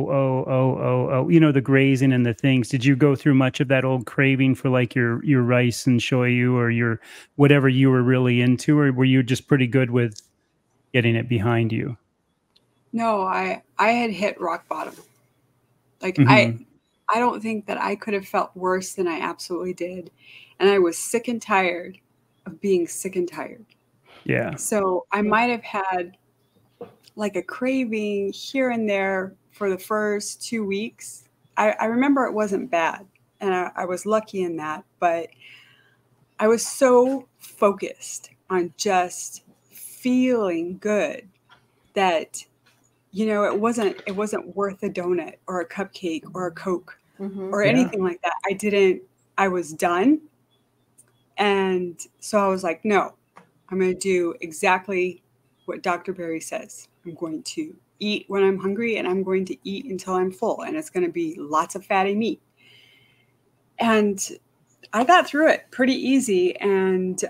Speaker 3: The grazing and the things. Did you go through much of that old craving for like your rice and shoyu or your whatever you were really into, or were you just pretty good with getting it behind you?
Speaker 4: No, I had hit rock bottom. Like I don't think that I could have felt worse than I absolutely did. And I was sick and tired of being sick and tired. Yeah. So I might have had like a craving here and there for the first 2 weeks. I remember it wasn't bad, and I was lucky in that, but I was so focused on just feeling good that it wasn't worth a donut or a cupcake or a Coke or anything like that. I was done. And so I was like, no, I'm going to do exactly what Dr. Berry says. I'm going to eat when I'm hungry, and I'm going to eat until I'm full. And it's going to be lots of fatty meat. And I got through it pretty easy. And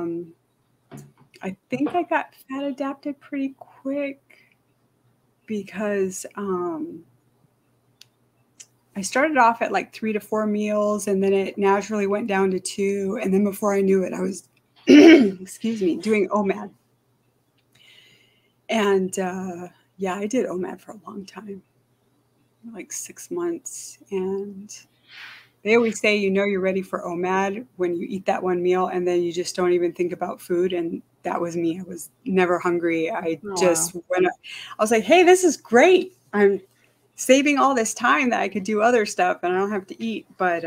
Speaker 4: I think I got fat adapted pretty quick. Because I started off at like 3 to 4 meals, and then it naturally went down to 2. And then before I knew it, I was, excuse me, doing OMAD. And yeah, I did OMAD for a long time, like 6 months. And they always say, you know, you're ready for OMAD when you eat that one meal and then you just don't even think about food. And that was me. I was never hungry. I just went, I was like, hey, this is great. I'm saving all this time that I could do other stuff and I don't have to eat. But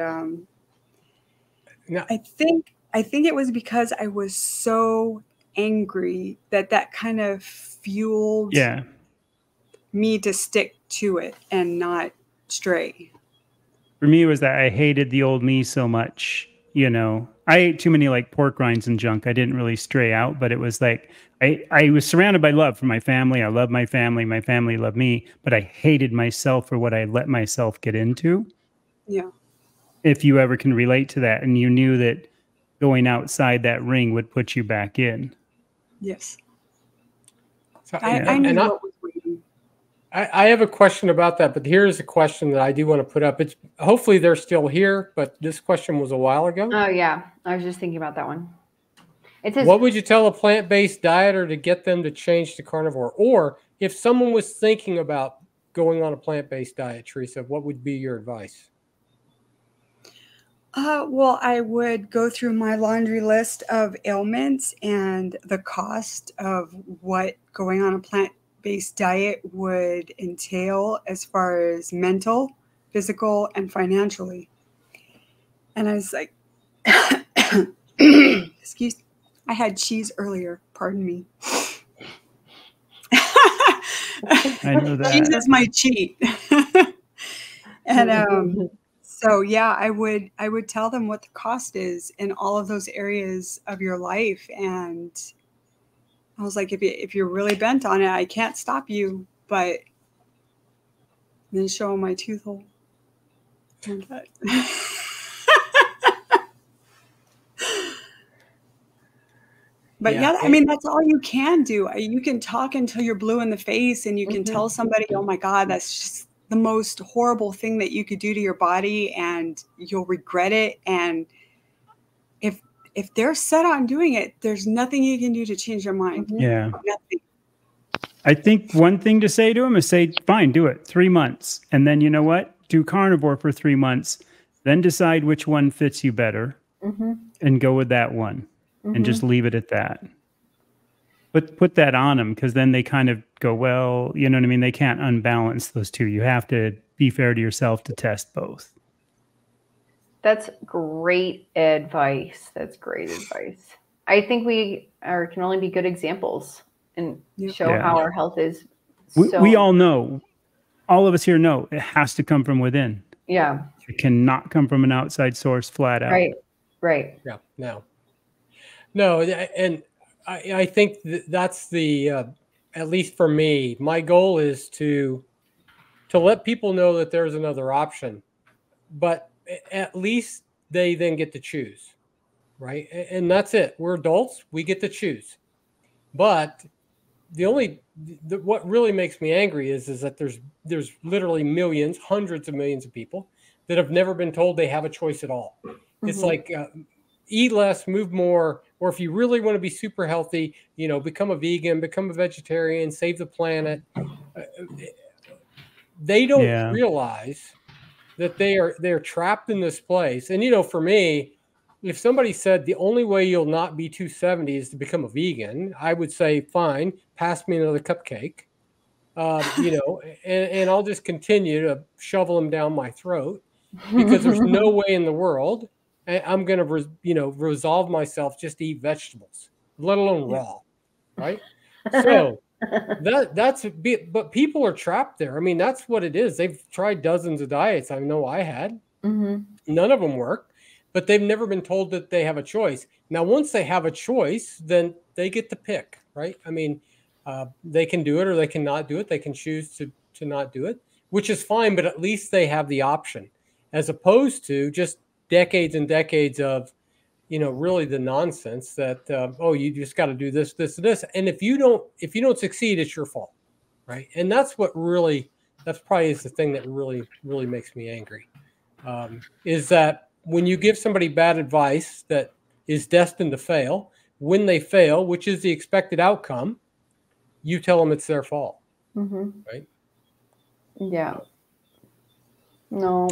Speaker 1: No.
Speaker 4: I think it was because I was so angry that kind of fueled me to stick to it and not stray.
Speaker 3: For me, it was that I hated the old me so much. You know, I ate too many like pork rinds and junk. I didn't really stray out, but it was like I was surrounded by love from my family. I loved my family. My family loved me, but I hated myself for what I let myself get into.
Speaker 4: Yeah.
Speaker 3: If you ever can relate to that, and you knew that going outside that ring would put you back in.
Speaker 4: Yes.
Speaker 1: So,
Speaker 4: I knew what was waiting.
Speaker 1: I have a question about that, but here's a question that I do want to put up. It's hopefully they're still here, but this question was a while ago.
Speaker 2: Oh yeah, I was just thinking about that one. It says,
Speaker 1: what would you tell a plant-based dieter to get them to change to carnivore? Or if someone was thinking about going on a plant-based diet, Teresa, what would be your advice?
Speaker 4: Well, I would go through my laundry list of ailments and the cost of what going on a plant-based diet would entail as far as mental, physical, and financially. And I was like, excuse me, I had cheese earlier, pardon me.
Speaker 3: I know that.
Speaker 4: Cheese is my cheat. And so yeah, I would tell them what the cost is in all of those areas of your life. And I was like, if you're really bent on it, I can't stop you, but then show them my tooth hole. But yeah, I mean, that's all you can do. You can talk until you're blue in the face and you can tell somebody, oh my God, that's just the most horrible thing that you could do to your body and you'll regret it. And if they're set on doing it, there's nothing you can do to change their mind.
Speaker 3: Yeah.
Speaker 4: Nothing.
Speaker 3: I think one thing to say to them is say, fine, do it 3 months. And then you know what? Do carnivore for 3 months. Then decide which one fits you better and go with that one and just leave it at that. But put that on them, because then they kind of go, well, you know what I mean? They can't unbalance those two. You have to be fair to yourself to test both.
Speaker 2: That's great advice. That's great advice. I think we can only be good examples and show how our health is.
Speaker 3: We all know, all of us here know, it has to come from within.
Speaker 2: Yeah.
Speaker 3: It cannot come from an outside source flat out.
Speaker 2: Right.
Speaker 1: Yeah, no, and I think that's the, at least for me, my goal is to let people know that there's another option, but at least they then get to choose, right? And that's it. We're adults. We get to choose. But what really makes me angry is that there's literally millions, hundreds of millions of people that have never been told they have a choice at all. It's like eat less, move more, or if you really want to be super healthy, become a vegan, become a vegetarian, save the planet. They don't realize that they're trapped in this place. And for me, if somebody said the only way you'll not be 270 is to become a vegan, I would say, fine, pass me another cupcake, and I'll just continue to shovel them down my throat, because there's no way in the world I'm going to, resolve myself just to eat vegetables, let alone raw, right? So but people are trapped there. I mean, that's what it is. They've tried dozens of diets. I know I had. None of them worked, but they've never been told that they have a choice. Now, once they have a choice, then they get to pick, right? I mean, they can do it or they can not do it. They can choose to not do it, which is fine, but at least they have the option, as opposed to just decades and decades of, really the nonsense that, you just got to do this, this, and this. And if you don't succeed, it's your fault. Right. And that's what really That's probably is the thing that really, really makes me angry. Is that when you give somebody bad advice that is destined to fail, when they fail, which is the expected outcome, you tell them it's their fault, right?
Speaker 2: Yeah. No.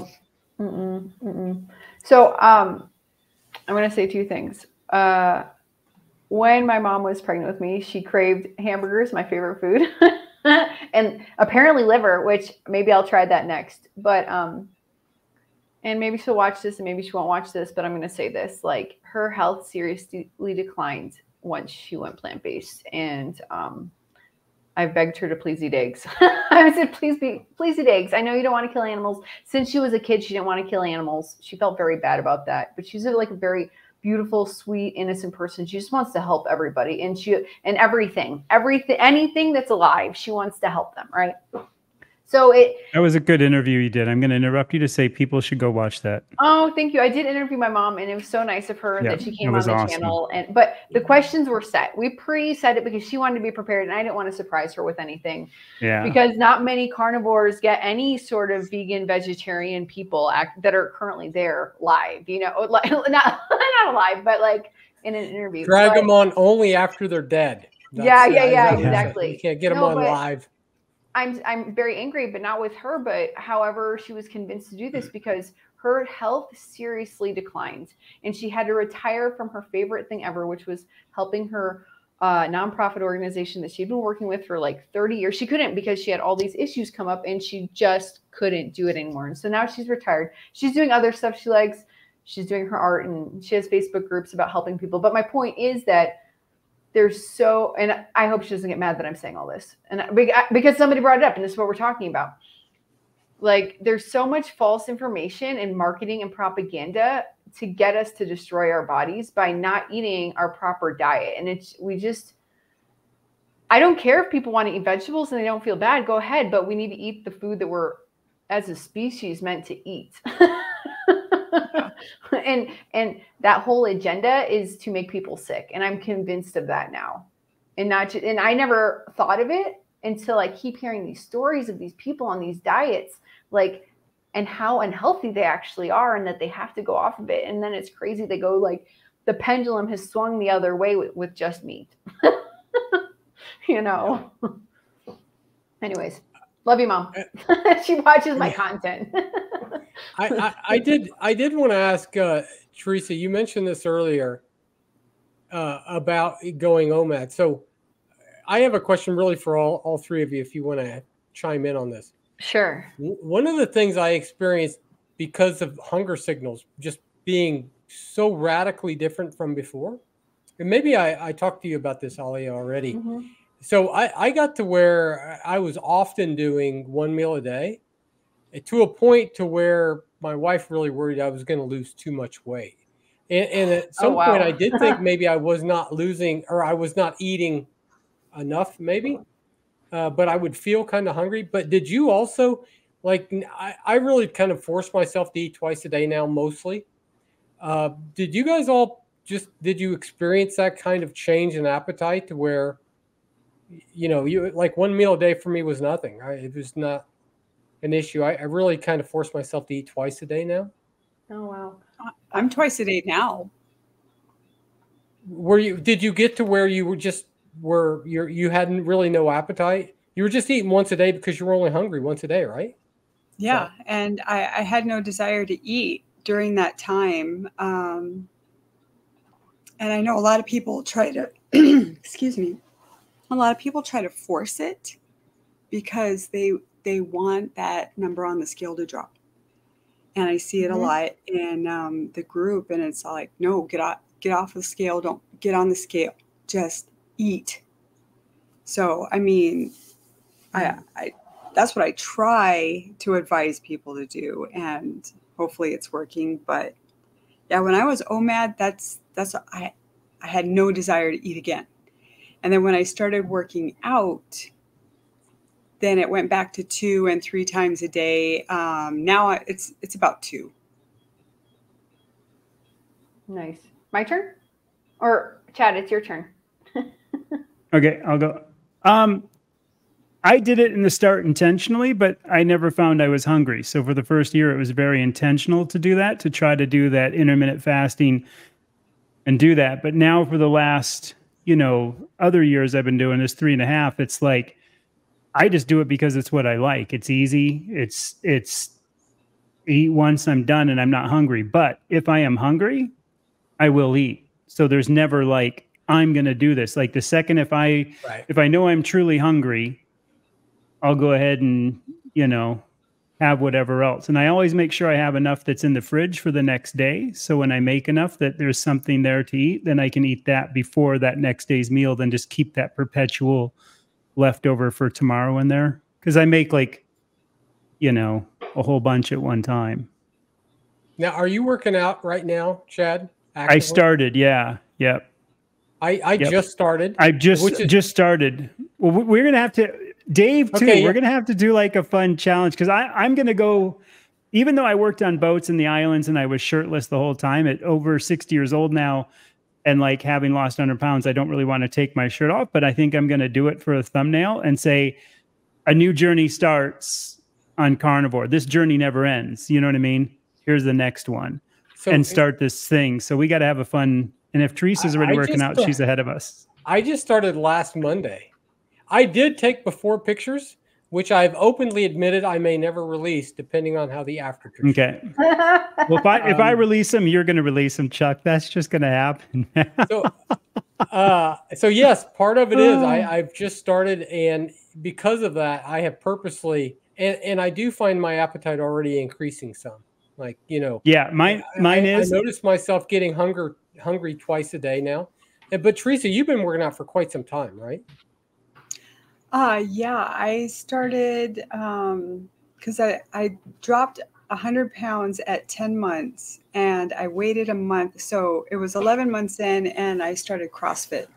Speaker 2: So I'm going to say two things. When my mom was pregnant with me, she craved hamburgers, my favorite food, and apparently liver, which maybe I'll try that next. But and maybe she'll watch this and maybe she won't watch this, but I'm going to say this, like her health seriously declined once she went plant-based. And I begged her to please eat eggs. I said, please eat eggs. I know you don't want to kill animals. Since she was a kid, she didn't want to kill animals. She felt very bad about that, but she's like a very beautiful, sweet, innocent person. She just wants to help everybody. And anything that's alive, she wants to help them. Right. So
Speaker 3: that was a good interview you did. I'm going to interrupt you to say people should go watch that.
Speaker 2: Oh, thank you. I did interview my mom, and it was so nice of her that she came on the channel. But the questions were set. We pre-set it because she wanted to be prepared, and I didn't want to surprise her with anything.
Speaker 3: Yeah.
Speaker 2: Because not many carnivores get any sort of vegan, vegetarian people that are currently there live. You know, not alive, but like in an interview.
Speaker 1: Drag them on only after they're dead.
Speaker 2: Yeah, exactly.
Speaker 1: You can't get them on live.
Speaker 2: I'm very angry, but not with her. But however, she was convinced to do this because her health seriously declined, and she had to retire from her favorite thing ever, which was helping her nonprofit organization that she'd been working with for like 30 years. She couldn't because she had all these issues come up, and she just couldn't do it anymore. And so now she's retired. She's doing other stuff she likes. She's doing her art, and she has Facebook groups about helping people. But my point is that and I hope she doesn't get mad that I'm saying all this, and because somebody brought it up, and this is what we're talking about. Like, there's so much false information and marketing and propaganda to get us to destroy our bodies by not eating our proper diet. And I don't care if people want to eat vegetables and they don't feel bad, go ahead, but we need to eat the food that we're as a species meant to eat. And that whole agenda is to make people sick. And I'm convinced of that now. And I never thought of it until I keep hearing these stories of these people on these diets, like, and how unhealthy they actually are, and that they have to go off of it. And then it's crazy. They go like, the pendulum has swung the other way with just meat, you know? Anyways, love you, Mom. She watches my content.
Speaker 1: I did want to ask Teresa, you mentioned this earlier about going OMAD. So I have a question really for all three of you, if you want to chime in on this.
Speaker 2: Sure.
Speaker 1: One of the things I experienced because of hunger signals just being so radically different from before, and maybe I talked to you about this, Alia, already. Mm-hmm. So I got to where I was often doing one meal a day, to a point to where my wife really worried I was going to lose too much weight. And at some point I did think maybe I was not losing, or I was not eating enough, maybe. But I would feel kind of hungry. But did you also, like, I really kind of force myself to eat twice a day now, mostly. Did you guys all did you experience that kind of change in appetite to where, you know, like one meal a day for me was nothing. It was not an issue. I really kind of forced myself to eat twice a day now.
Speaker 2: Oh, wow.
Speaker 4: I'm twice a day now.
Speaker 1: Did you get to where you were you hadn't really no appetite? You were just eating once a day because you were only hungry once a day, right?
Speaker 4: Yeah. So. And I had no desire to eat during that time. And I know a lot of people try to, excuse me, a lot of people try to force it because they want that number on the scale to drop. And I see it a lot in the group, and it's like, no, get off the scale. Don't get on the scale. Just eat. So, I mean, I that's what I try to advise people to do, and hopefully it's working. But yeah, when I was OMAD, I had no desire to eat again. And then when I started working out, then it went back to 2 and 3 times a day. Now it's about 2.
Speaker 2: Nice. My turn? Or Chad, it's your turn.
Speaker 3: Okay, I'll go. I did it in the start intentionally, but I never found I was hungry. So for the first year, it was very intentional to do that, to try to do that intermittent fasting and do that. But now for the last, other years I've been doing this 3.5, it's like, I just do it because it's what I like. It's easy. It's eat once I'm done and I'm not hungry. But if I am hungry, I will eat. So there's never like, I'm going to do this. Like the second, if I know I'm truly hungry, I'll go ahead and, have whatever else. And I always make sure I have enough that's in the fridge for the next day. So when I make enough that there's something there to eat, then I can eat that before that next day's meal, then just keep that perpetual leftover for tomorrow in there. Because I make like, a whole bunch at one time.
Speaker 1: Now, are you working out right now, Chad? Actively?
Speaker 3: I started. Yeah. Yep.
Speaker 1: I just started.
Speaker 3: I just started. Well, we're going to have to, Dave too, we're going to have to do like a fun challenge. Cause I'm going to go, even though I worked on boats in the islands and I was shirtless the whole time at over 60 years old now, and like having lost 100 pounds, I don't really want to take my shirt off, but I think I'm going to do it for a thumbnail and say a new journey starts on carnivore. This journey never ends. You know what I mean? Here's the next one. And start this thing. So we got to have a fun. And if Teresa's already working out, she's ahead of us.
Speaker 1: I just started last Monday. I did take before pictures, which I've openly admitted I may never release, depending on how the after pictures.
Speaker 3: Okay. Well, if I release them, you're going to release them, Chuck. That's just going to happen.
Speaker 1: So yes, part of it is I've just started, and because of that, I have purposely, and I do find my appetite already increasing some. Like,
Speaker 3: Yeah, mine is.
Speaker 1: I noticed myself getting hungry twice a day now. But Teresa, you've been working out for quite some time, right?
Speaker 4: Yeah, I started because I dropped 100 pounds at 10 months and I waited a month. So it was 11 months in and I started CrossFit.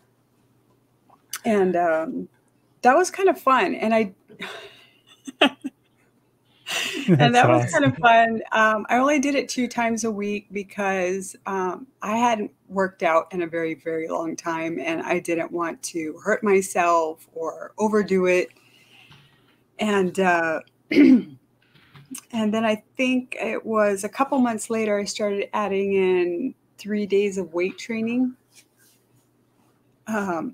Speaker 4: And that was kind of fun. And that was kind of fun. I only did it 2 times a week because I hadn't worked out in a very, very long time and I didn't want to hurt myself or overdo it. And and then I think it was a couple months later, I started adding in 3 days of weight training. And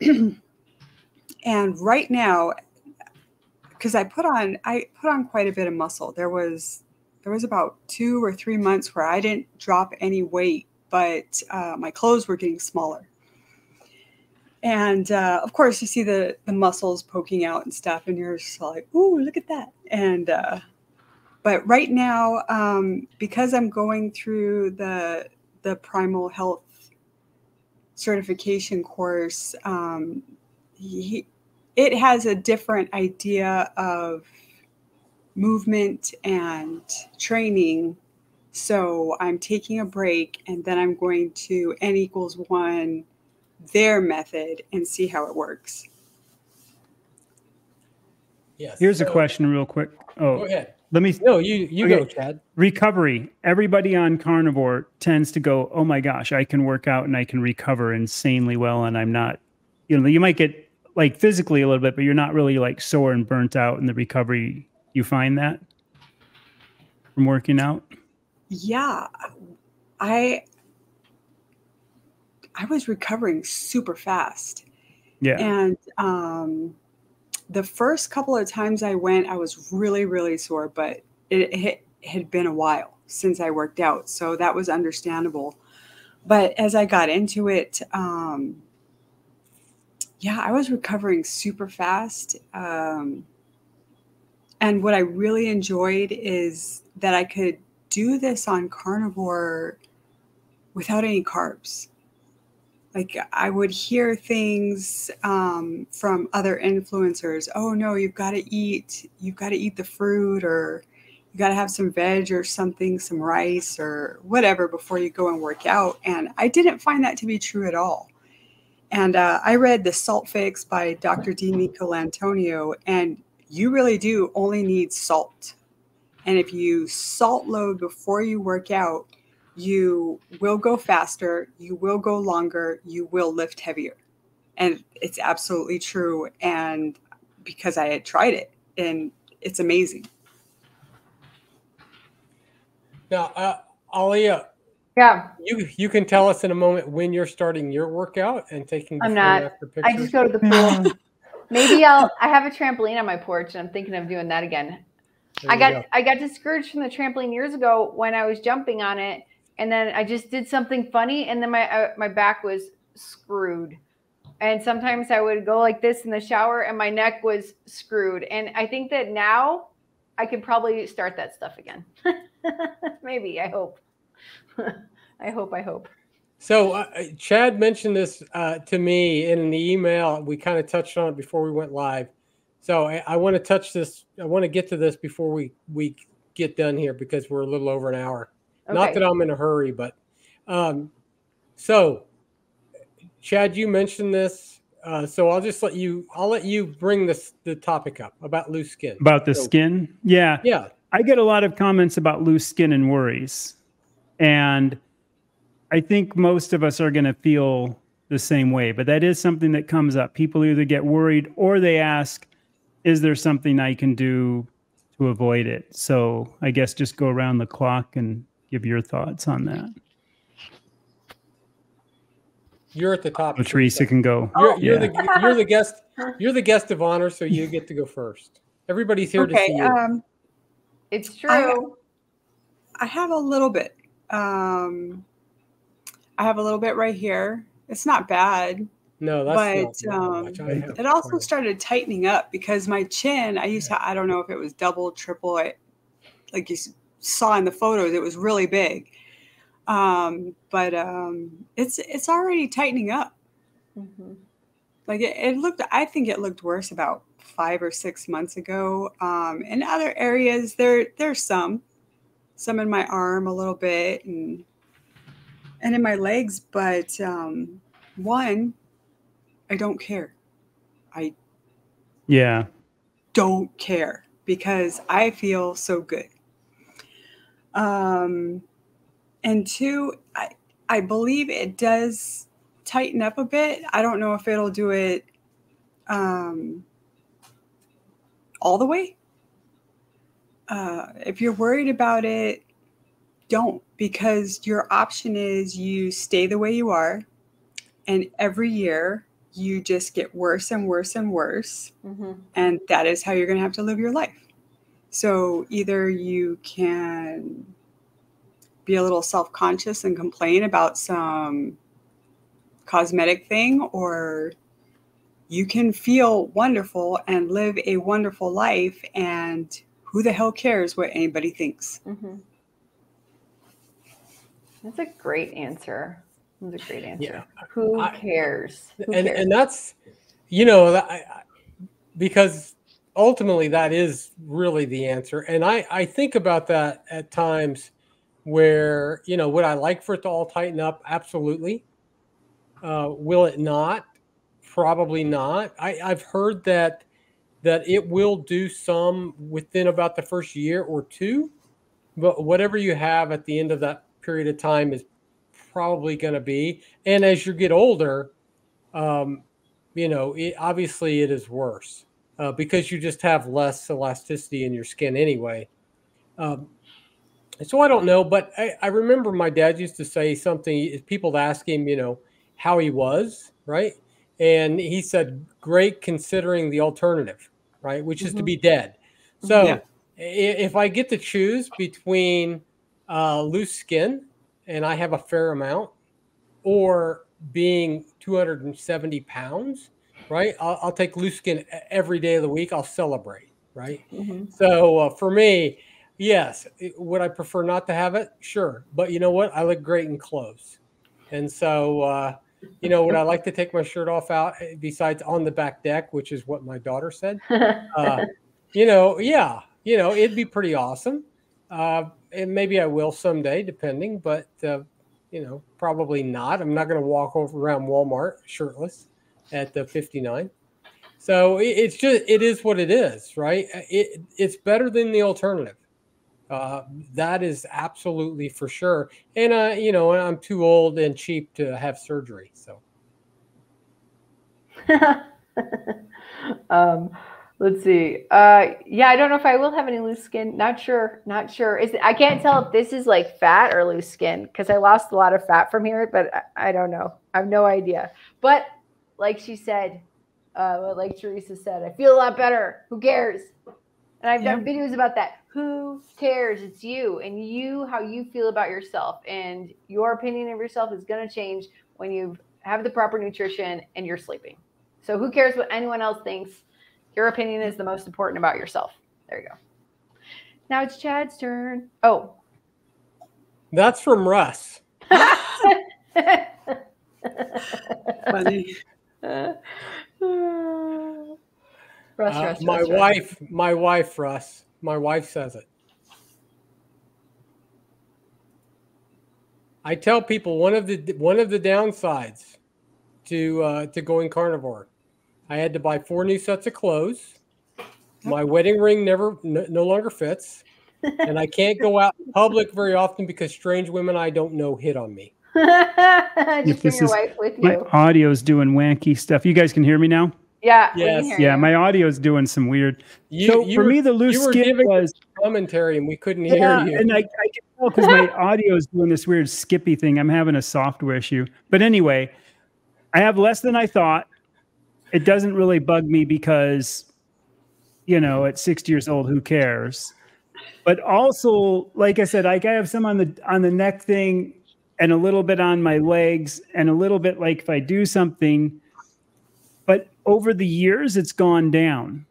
Speaker 4: right now, because I put on quite a bit of muscle. There was about 2 or 3 months where I didn't drop any weight, but my clothes were getting smaller. And of course, you see the muscles poking out and stuff, and you're just like, "Ooh, look at that!" And but right now, because I'm going through the Primal Health certification course, it has a different idea of movement and training. So I'm taking a break and then I'm going to N=1, their method, and see how it works.
Speaker 1: Yes.
Speaker 3: Here's a question real quick. Oh,
Speaker 1: go ahead.
Speaker 3: You
Speaker 1: go, Chad.
Speaker 3: Recovery. Everybody on carnivore tends to go, oh my gosh, I can work out and I can recover insanely well. And I'm not, you might get like physically a little bit, but you're not really like sore and burnt out in the recovery. You find that from working out?
Speaker 4: Yeah. I was recovering super fast.
Speaker 3: Yeah.
Speaker 4: And the first couple of times I went, I was really, really sore, but it had been a while since I worked out. So that was understandable. But as I got into it, yeah, I was recovering super fast. And what I really enjoyed is that I could do this on carnivore without any carbs. Like I would hear things from other influencers. Oh no, you've got to eat the fruit, or you got to have some veg or something, some rice or whatever before you go and work out. And I didn't find that to be true at all. And I read The Salt Fix by Dr. Dean Colantonio, and you really do only need salt. And if you salt load before you work out, you will go faster, you will go longer, you will lift heavier. And it's absolutely true. And because I had tried it, and it's amazing.
Speaker 1: Now, Alia,
Speaker 2: Yeah,
Speaker 1: you can tell us in a moment when you're starting your workout and taking
Speaker 2: I'm
Speaker 1: before
Speaker 2: not.
Speaker 1: and after pictures.
Speaker 2: I just go to the pool. Maybe I have a trampoline on my porch, and I'm thinking of doing that again.
Speaker 1: There you go.
Speaker 2: I got discouraged from the trampoline years ago when I was jumping on it, and then I just did something funny, and then my back was screwed. And sometimes I would go like this in the shower, and my neck was screwed. And I think that now I could probably start that stuff again. Maybe. I hope. I hope.
Speaker 1: So Chad mentioned this to me in the email. We kind of touched on it before we went live. So I want to touch this. I want to get to this before we get done here because we're a little over an hour. Okay. Not that I'm in a hurry, but so Chad, you mentioned this. So I'll let you bring the topic up about loose skin.
Speaker 3: About the skin? Yeah.
Speaker 1: Yeah.
Speaker 3: I get a lot of comments about loose skin and worries. And I think most of us are going to feel the same way, but that is something that comes up. People either get worried or they ask, is there something I can do to avoid it? So I guess just go around the clock and give your thoughts on that.
Speaker 1: You're at the top.
Speaker 3: So Teresa can go.
Speaker 1: You're the guest. You're the guest of honor, so you get to go first. Everybody's here to see you.
Speaker 2: It's true.
Speaker 4: I have a little bit. I have a little bit right here. It's not bad.
Speaker 1: No, that's not much.
Speaker 4: It also started tightening up because my chin, I used to, I don't know if it was double, triple, like you saw in the photos, it was really big. But it's already tightening up.
Speaker 2: Mm-hmm.
Speaker 4: Like it looked, I think it looked worse about 5 or 6 months ago. In other areas, there's some in my arm a little bit and in my legs, but one, I don't care. I don't care because I feel so good. And two, I believe it does tighten up a bit. I don't know if it'll do it all the way. If you're worried about it, don't, because your option is you stay the way you are, and every year you just get worse and worse and worse.
Speaker 2: Mm-hmm.
Speaker 4: And that is how you're going to have to live your life. So either you can be a little self-conscious and complain about some cosmetic thing, or you can feel wonderful and live a wonderful life, and who the hell cares what anybody thinks?
Speaker 2: Mm-hmm. That's a great answer. That's a great answer.
Speaker 1: Yeah.
Speaker 2: Who cares?
Speaker 1: And that's, because ultimately that is really the answer. And I think about that at times where, would I like for it to all tighten up? Absolutely. Will it not? Probably not. I've heard that it will do some within about the first year or two, but whatever you have at the end of that period of time is probably going to be. And as you get older, obviously it is worse because you just have less elasticity in your skin anyway. So I don't know, but I remember my dad used to say something. People ask him, how he was, right? And he said, great considering the alternative, right? Which is to be dead. So if I get to choose between loose skin, and I have a fair amount, or being 270 pounds, right? I'll take loose skin every day of the week. I'll celebrate, right?
Speaker 2: Mm-hmm.
Speaker 1: So for me, yes. Would I prefer not to have it? Sure. But you know what? I look great in clothes. And so, would I like to take my shirt off out besides on the back deck, which is what my daughter said? It'd be pretty awesome. And maybe I will someday, depending, but, probably not. I'm not going to walk around Walmart shirtless at the 59. So it is what it is, right? It's better than the alternative. That is absolutely for sure. And, I'm too old and cheap to have surgery. So.
Speaker 2: Let's see. Yeah, I don't know if I will have any loose skin. Not sure. Not sure. I can't tell if this is like fat or loose skin because I lost a lot of fat from here, but I don't know. I have no idea. But like she said, like Teresa said, I feel a lot better. Who cares? And I've done videos about that. Who cares? It's you and you, how you feel about yourself, and your opinion of yourself is going to change when you have the proper nutrition and you're sleeping. So who cares what anyone else thinks? Your opinion is the most important about yourself. There you go. Now it's Chad's turn. Oh.
Speaker 1: That's from Russ.
Speaker 4: Funny.
Speaker 2: Russ,
Speaker 1: my wife, Russ. My wife says it. I tell people one of the downsides to going carnivore. I had to buy 4 new sets of clothes. My wedding ring no longer fits, and I can't go out in public very often because strange women I don't know hit on me.
Speaker 2: Just bring your wife with you.
Speaker 3: My audio's doing wanky stuff. You guys can hear me now?
Speaker 2: Yeah.
Speaker 1: Yes.
Speaker 3: Yeah, my audio's doing some weird. So for me, the loose skin was
Speaker 1: commentary, and we couldn't hear you.
Speaker 3: And I can tell because my audio is doing this weird skippy thing. I'm having a software issue. But anyway, I have less than I thought. It doesn't really bug me because, you know, at 60 years old, who cares? But also, like I said, I have some on the neck thing and a little bit on my legs and a little bit like if I do something. But over the years, it's gone down.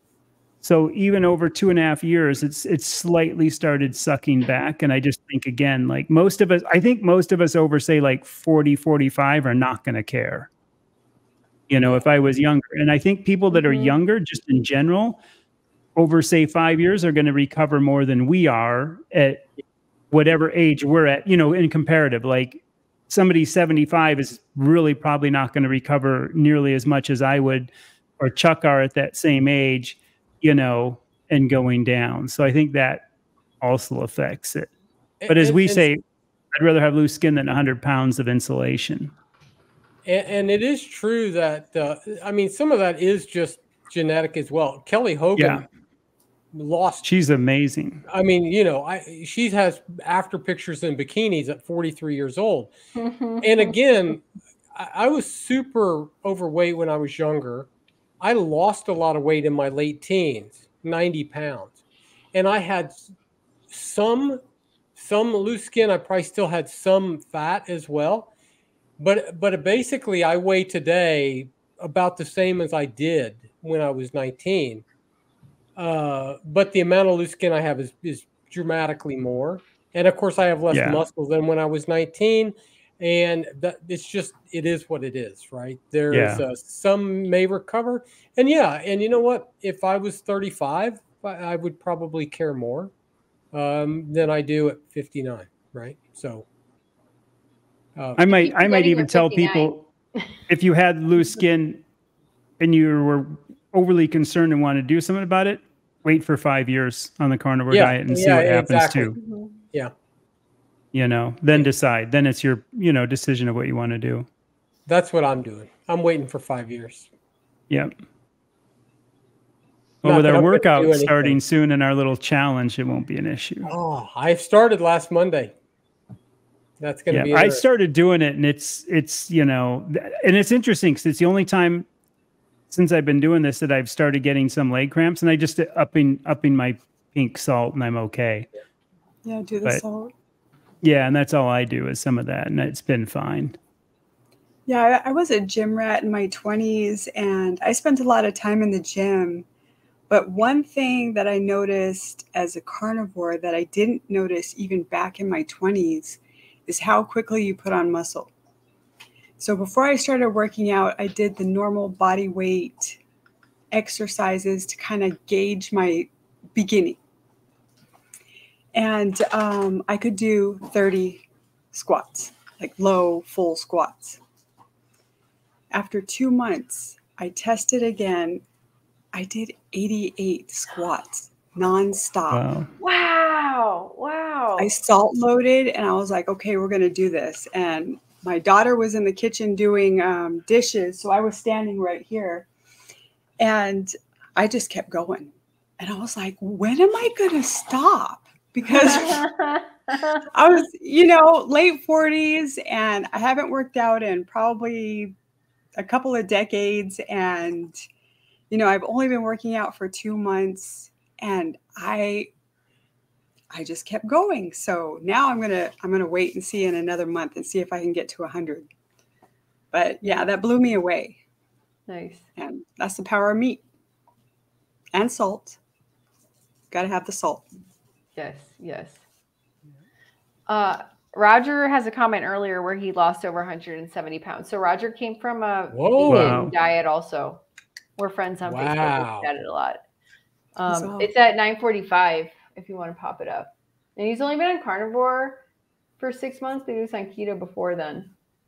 Speaker 3: So even over 2.5 years, it's slightly started sucking back. And I just think, again, like I think most of us over, say, like 40, 45 are not going to care. You know, if I was younger. And I think people that are younger, just in general, over, say, 5 years are going to recover more than we are at whatever age we're at, you know, in comparative. Like somebody 75 is really probably not going to recover nearly as much as I would or Chuck are at that same age, you know, and going down. So I think that also affects it. But as we say, I'd rather have loose skin than 100 pounds of insulation.
Speaker 1: And it is true that, I mean, some of that is just genetic as well. Kelly Hogan lost.
Speaker 3: She's amazing.
Speaker 1: I mean, you know, she has after pictures in bikinis at 43 years old. And again, I was super overweight when I was younger. I lost a lot of weight in my late teens, 90 pounds. And I had some loose skin. I probably still had some fat as well. But basically, I weigh today about the same as I did when I was 19. But the amount of loose skin I have is dramatically more. And of course, I have less muscle than when I was 19. And it is what it is, right? There's some may recover. And and you know what? If I was 35, I would probably care more than I do at 59, right? So.
Speaker 3: I might even tell people if you had loose skin and you were overly concerned and want to do something about it, wait for 5 years on the carnivore diet and see what happens too.
Speaker 1: Yeah.
Speaker 3: You know, then decide. Then it's your, you know, decision of what you want to do.
Speaker 1: That's what I'm doing. I'm waiting for 5 years.
Speaker 3: Yep. Well, with our workout starting soon and our little challenge, it won't be an issue.
Speaker 1: Oh, I started last Monday. That's going to be
Speaker 3: I started doing it, and it's you know, and it's interesting because it's the only time since I've been doing this that I've started getting some leg cramps, and I just upping my pink salt, and I'm okay.
Speaker 4: Yeah, do the salt.
Speaker 3: Yeah, and that's all I do is some of that, and it's been fine.
Speaker 4: Yeah, I was a gym rat in my 20s, and I spent a lot of time in the gym. But one thing that I noticed as a carnivore that I didn't notice even back in my 20s is how quickly you put on muscle. So before I started working out, I did the normal body weight exercises to kind of gauge my beginning. And I could do 30 squats, like low, full squats. After 2 months, I tested again. I did 88 squats nonstop.
Speaker 2: Wow.
Speaker 4: I salt loaded and I was like, okay, we're going to do this. And my daughter was in the kitchen doing dishes. So I was standing right here and I just kept going. And I was like, when am I going to stop? Because I was, late 40s and I haven't worked out in probably a couple of decades. And, I've only been working out for 2 months and I just kept going. So now I'm going to wait and see in another month and see if I can get to 100. But yeah, that blew me away.
Speaker 2: Nice.
Speaker 4: And that's the power of meat and salt. Got to have the salt.
Speaker 2: Yes. Roger has a comment earlier where he lost over 170 pounds. So Roger came from a vegan diet also. We're friends on Facebook. We chat it a lot. It's at 9:45 if you want to pop it up. And he's only been on carnivore for 6 months, but he was on keto before then.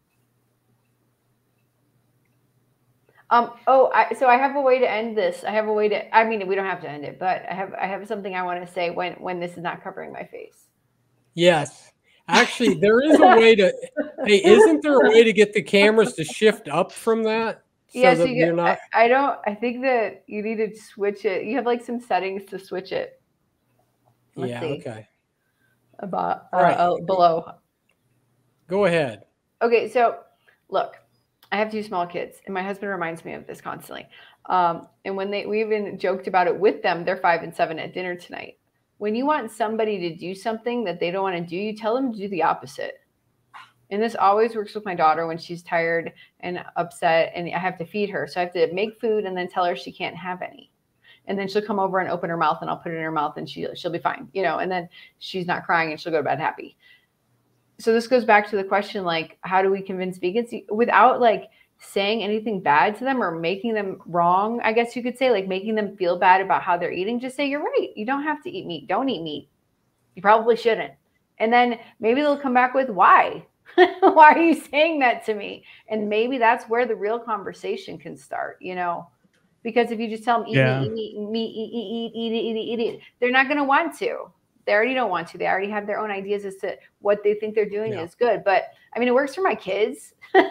Speaker 2: So I have a way to end this. I mean, we don't have to end it, but I have something I want to say when this is not covering my face.
Speaker 1: Yes. Actually, there is a way to, hey, isn't there a way to get the cameras to shift up from that?
Speaker 2: So you're not. I think that you need to switch it. You have like some settings to switch it. Let's see.
Speaker 1: Okay.
Speaker 2: About below.
Speaker 1: Go ahead.
Speaker 2: Okay, so look, I have 2 small kids, and my husband reminds me of this constantly. And when we even joked about it with them, they're 5 and 7 at dinner tonight. When you want somebody to do something that they don't want to do, you tell them to do the opposite. And this always works with my daughter when she's tired and upset and I have to feed her. So I have to make food and then tell her she can't have any. And then she'll come over and open her mouth and I'll put it in her mouth and she'll be fine, and then she's not crying and she'll go to bed happy. So this goes back to the question, like, how do we convince vegans without like saying anything bad to them or making them wrong? I guess you could say, like, making them feel bad about how they're eating. Just say, you're right. You don't have to eat meat. Don't eat meat. You probably shouldn't. And then maybe they'll come back with why? Why are you saying that to me? And maybe that's where the real conversation can start, because if you just tell them eat it, they're not going to want to. They already don't want to. They already have their own ideas as to what they think they're doing is good. But I mean, it works for my kids.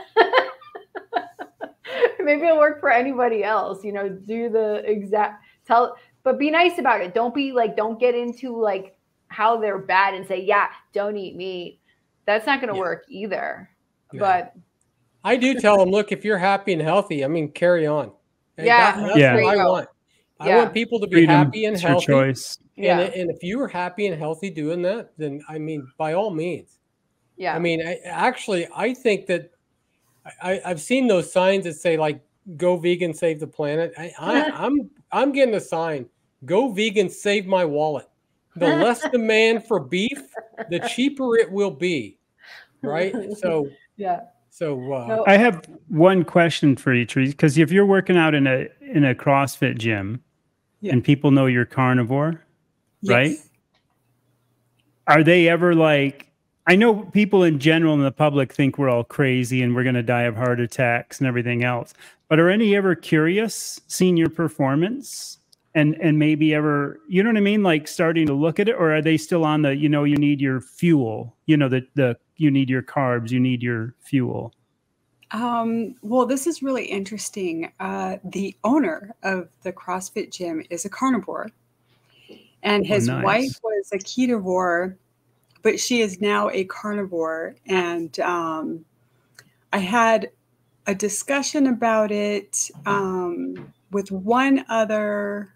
Speaker 2: Maybe it'll work for anybody else, do the exact but be nice about it. Don't get into like how they're bad and say, yeah, don't eat meat. That's not going to work either. No. But
Speaker 1: I do tell them, look, if you're happy and healthy, I mean, carry on.
Speaker 2: That's
Speaker 1: what I want. I want people to be happy and healthy.
Speaker 3: Your choice.
Speaker 1: And if you are happy and healthy doing that, then I mean, by all means. Yeah. I mean, I think that I've seen those signs that say like, go vegan, save the planet. I'm getting a sign, go vegan, save my wallet. The less demand for beef, the cheaper it will be. Right. So,
Speaker 3: I have one question for you, Teresa, because if you're working out in a CrossFit gym and people know you're carnivore, right? Are they ever like, I know people in general in the public think we're all crazy and we're going to die of heart attacks and everything else, but are any ever curious seeing your performance and maybe ever, you know what I mean? Like starting to look at it, or are they still on the, you need your fuel, you need your carbs, you need your fuel?
Speaker 4: Well, this is really interesting. The owner of the CrossFit gym is a carnivore, and his wife was a ketovore, but she is now a carnivore. And I had a discussion about it with one other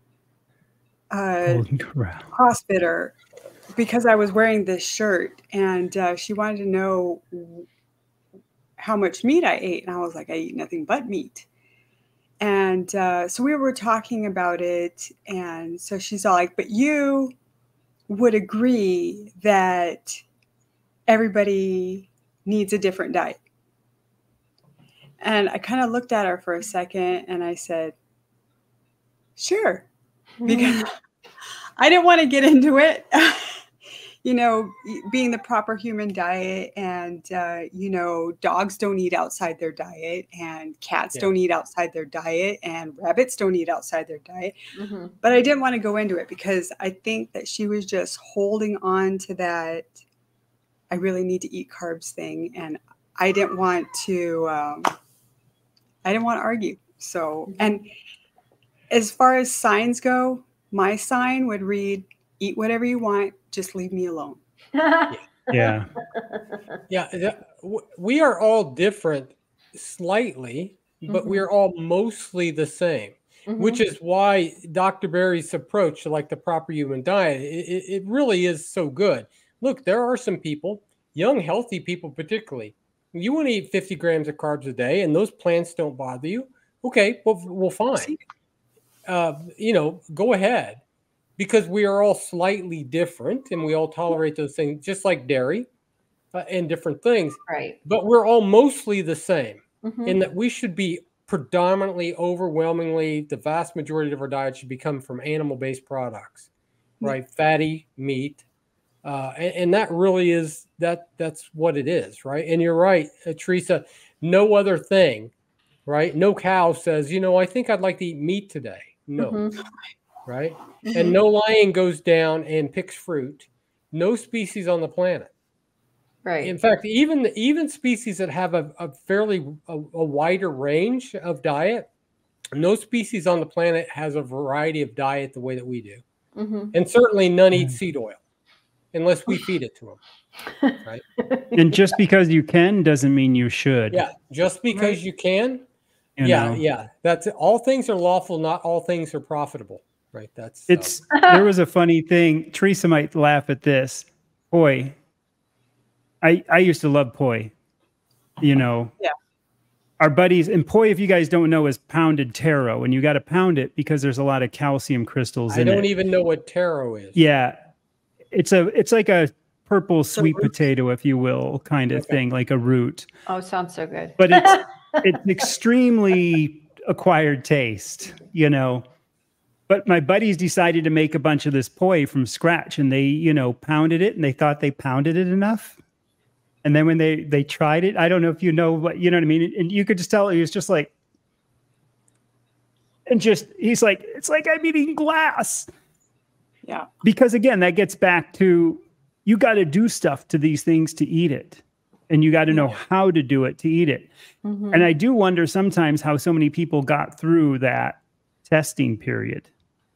Speaker 4: CrossFitter, because I was wearing this shirt, and she wanted to know how much meat I ate. And I was like, I eat nothing but meat. And so we were talking about it. And so she's all like, but you would agree that everybody needs a different diet. And I kind of looked at her for a second and I said, sure, because I didn't want to get into it. Being the proper human diet, and, dogs don't eat outside their diet, and cats don't eat outside their diet, and rabbits don't eat outside their diet. Mm-hmm. But I didn't want to go into it because I think that she was just holding on to that I really need to eat carbs thing. And I didn't want to argue. So, and as far as signs go, my sign would read, eat whatever you want, just leave me alone.
Speaker 3: Yeah.
Speaker 1: Yeah, we are all different slightly, but we are all mostly the same, which is why Dr. Berry's approach to like the proper human diet, it really is so good. Look, there are some people, young, healthy people particularly, you want to eat 50 grams of carbs a day and those plants don't bother you. Okay, well fine. Go ahead, because we are all slightly different and we all tolerate those things, just like dairy and different things.
Speaker 2: Right.
Speaker 1: But we're all mostly the same in that we should be predominantly, overwhelmingly, the vast majority of our diet should become from animal-based products, right? Fatty meat. And that really is, that's what it is, right? And you're right, Teresa, no other thing, right? No cow says, I think I'd like to eat meat today. No, right? And no lion goes down and picks fruit. No species on the planet.
Speaker 2: Right.
Speaker 1: In fact, even species that have a fairly wider range of diet, no species on the planet has a variety of diet the way that we do. And certainly none eat seed oil unless we feed it to them. Right.
Speaker 3: And just because you can doesn't mean you should.
Speaker 1: Yeah. Just because you can.
Speaker 3: You know?
Speaker 1: Yeah. That's all things are lawful. Not all things are profitable. Right.
Speaker 3: There was a funny thing. Teresa might laugh at this. Poi. I used to love poi. Yeah. Our buddies, and poi, if you guys don't know, is pounded taro, and you got to pound it because there's a lot of calcium crystals in it.
Speaker 1: I don't even know what taro is.
Speaker 3: Yeah. It's like a purple sweet potato, if you will, kind of thing, like a root.
Speaker 2: Oh, sounds so good.
Speaker 3: But it's extremely acquired taste, But my buddies decided to make a bunch of this poi from scratch, and they, pounded it, and they thought they pounded it enough. And then when they tried it, I don't know if you know what I mean? And you could just tell he was just like, he's like, it's like I'm eating glass.
Speaker 4: Yeah.
Speaker 3: Because again, that gets back to, you got to do stuff to these things to eat it. And you got to know how to do it to eat it. And I do wonder sometimes how so many people got through that testing period,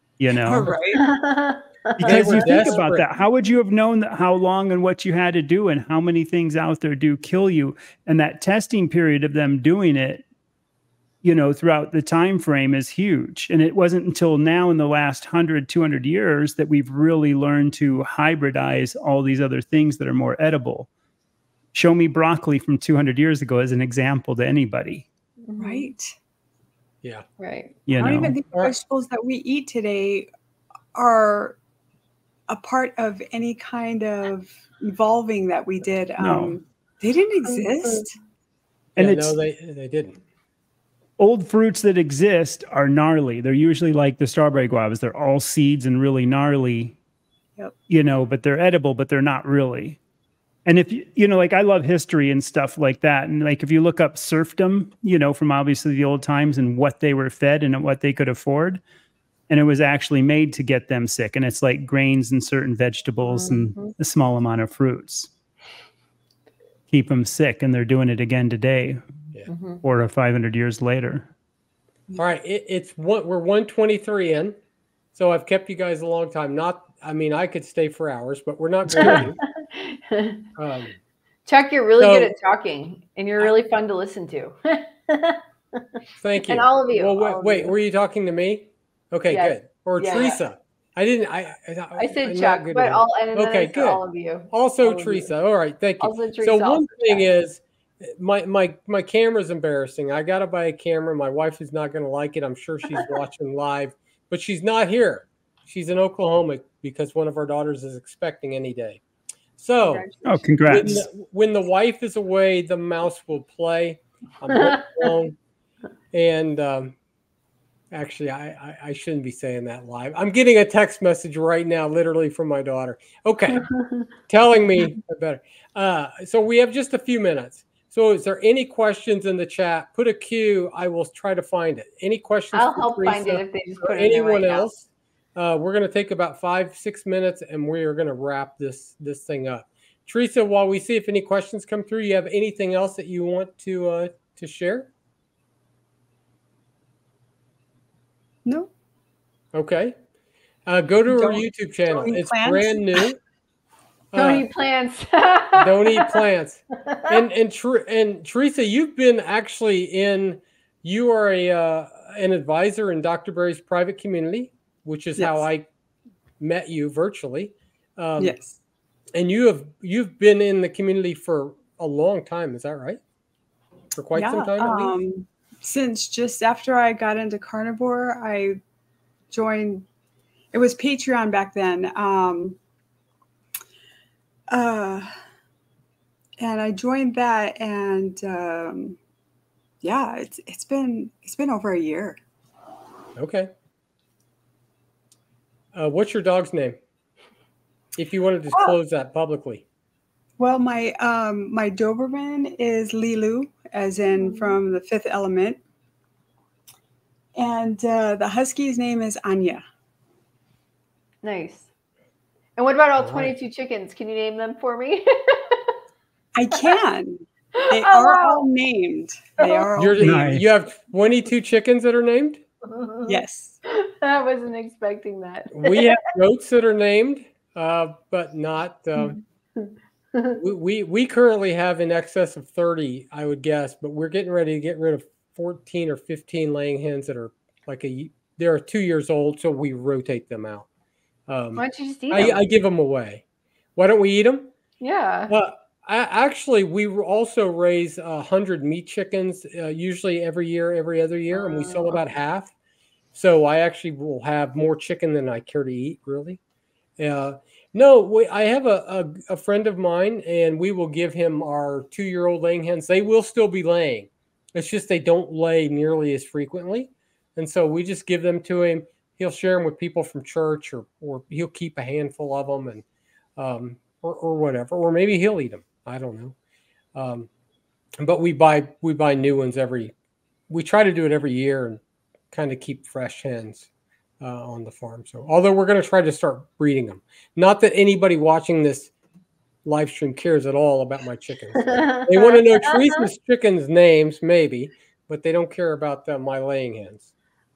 Speaker 4: Right.
Speaker 3: Because you think about that. How would you have known how long and what you had to do and how many things out there do kill you? And that testing period of them doing it, throughout the time frame is huge. And it wasn't until now in the last 100, 200 years that we've really learned to hybridize all these other things that are more edible. Show me broccoli from 200 years ago as an example to anybody.
Speaker 4: Right.
Speaker 1: Yeah.
Speaker 2: Right.
Speaker 4: I don't even think the vegetables that we eat today are a part of any kind of evolving that we did.
Speaker 3: No.
Speaker 4: They didn't exist.
Speaker 3: And
Speaker 1: no, they didn't.
Speaker 3: Old fruits that exist are gnarly. They're usually like the strawberry guavas. They're all seeds and really gnarly, but they're edible, but they're not really. And if like I love history and stuff like that. And like, if you look up serfdom, from obviously the old times and what they were fed and what they could afford, and it was actually made to get them sick. And it's like grains and certain vegetables and a small amount of fruits keep them sick. And they're doing it again today, 400 or 500 years later.
Speaker 1: All right. We're 123 in. So I've kept you guys a long time. I could stay for hours, but we're not going to.
Speaker 2: Chuck, you're really good at talking and you're really fun to listen to.
Speaker 1: Thank you.
Speaker 2: And all of you.
Speaker 1: Well, wait, were you talking to me? Okay, good. Or Teresa. I didn't.
Speaker 2: I said Chuck, but good. All of you.
Speaker 1: Also, Teresa. All right, thank you.
Speaker 2: Also, Teresa,
Speaker 1: so one thing is, my camera's embarrassing. I got to buy a camera. My wife is not going to like it. I'm sure she's watching live, but she's not here. She's in Oklahoma because one of our daughters is expecting any day. So,
Speaker 3: congrats.
Speaker 1: When the wife is away, the mouse will play. I'm alone. And actually, I shouldn't be saying that live. I'm getting a text message right now, literally from my daughter. Okay, telling me better. So we have just a few minutes. So is there any questions in the chat? Put a Q. I will try to find it. Any questions?
Speaker 2: I'll help find it if they just put it in
Speaker 1: anyone else. We're going to take about 5-6 minutes, and we are going to wrap this thing up. Teresa, while we see if any questions come through, you have anything else that you want to share?
Speaker 4: No.
Speaker 1: Okay. Go to her
Speaker 4: Don't-
Speaker 1: YouTube channel.
Speaker 4: don't eat
Speaker 1: It's
Speaker 4: plants?
Speaker 1: brand new.
Speaker 2: Don't eat plants.
Speaker 1: Don't eat plants. And Teresa, you've been actually you are an advisor in Dr. Berry's private community, which is how
Speaker 4: Yes.
Speaker 1: I met you virtually.
Speaker 4: Yes.
Speaker 1: And you've been in the community for a long time. Is that right? For quite some time at least?
Speaker 4: Since just after I got into carnivore, I joined, it was Patreon back then. And I joined that, and yeah, it's been over a year.
Speaker 1: Okay. What's your dog's name? If you want to disclose that publicly.
Speaker 4: Well, my Doberman is Lilu, as in from The Fifth Element, and the Husky's name is Anya.
Speaker 2: Nice. And what about all
Speaker 1: All
Speaker 2: 22 chickens? Can you name them for me?
Speaker 4: I can. They
Speaker 2: Oh,
Speaker 4: are
Speaker 2: wow.
Speaker 4: all named. They are all
Speaker 3: Nice.
Speaker 1: You have 22 chickens that are named?
Speaker 4: yes.
Speaker 2: I wasn't expecting that.
Speaker 1: We have goats that are named, but not. We currently have in excess of 30, I would guess, but we're getting ready to get rid of 14 or 15 laying hens that are they're 2 years old, so we rotate them out.
Speaker 2: Why don't you just eat them?
Speaker 1: I give them away. Why don't we eat them?
Speaker 2: Yeah.
Speaker 1: Actually, we also raise 100 meat chickens, usually every other year, and we sell about half. So I actually will have more chicken than I care to eat, really. No, I have a friend of mine, and we will give him our 2-year-old laying hens. They will still be laying. It's just they don't lay nearly as frequently. And so we just give them to him. He'll share them with people from church, or he'll keep a handful of them, and or whatever. Or maybe he'll eat them. I don't know. But we buy new ones we try to do it every year and kind of keep fresh hens on the farm. So, although we're going to try to start breeding them. Not that anybody watching this live stream cares at all about my chickens. They want to know Teresa's chickens' names, maybe, but they don't care about my laying hens.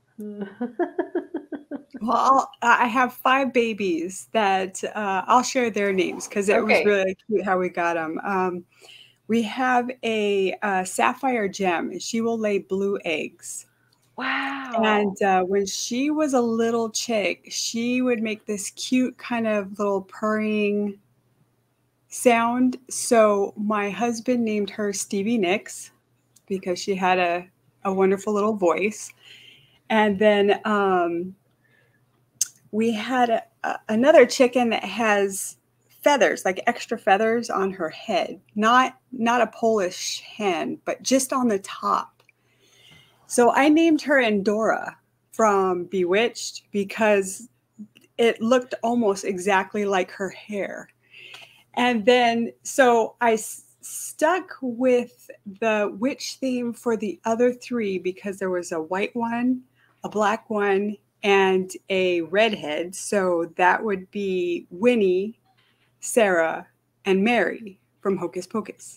Speaker 4: Well, I have 5 babies that I'll share their names because it was really cute how we got them. We have a sapphire gem. She will lay blue eggs.
Speaker 2: Wow.
Speaker 4: And when she was a little chick, she would make this cute kind of little purring sound. So my husband named her Stevie Nicks because she had a wonderful little voice. And then we had another chicken that has feathers, like extra feathers on her head. Not a Polish hen, but just on the top. So I named her Endora from Bewitched because it looked almost exactly like her hair. And then, so I stuck with the witch theme for the other 3 because there was a white one, a black one, and a redhead. So that would be Winnie, Sarah, and Mary from Hocus Pocus.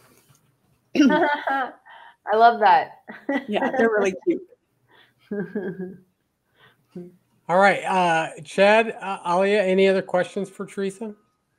Speaker 2: I love that.
Speaker 4: Yeah, they're really cute.
Speaker 1: All right. Chad, Alia, any other questions for Teresa?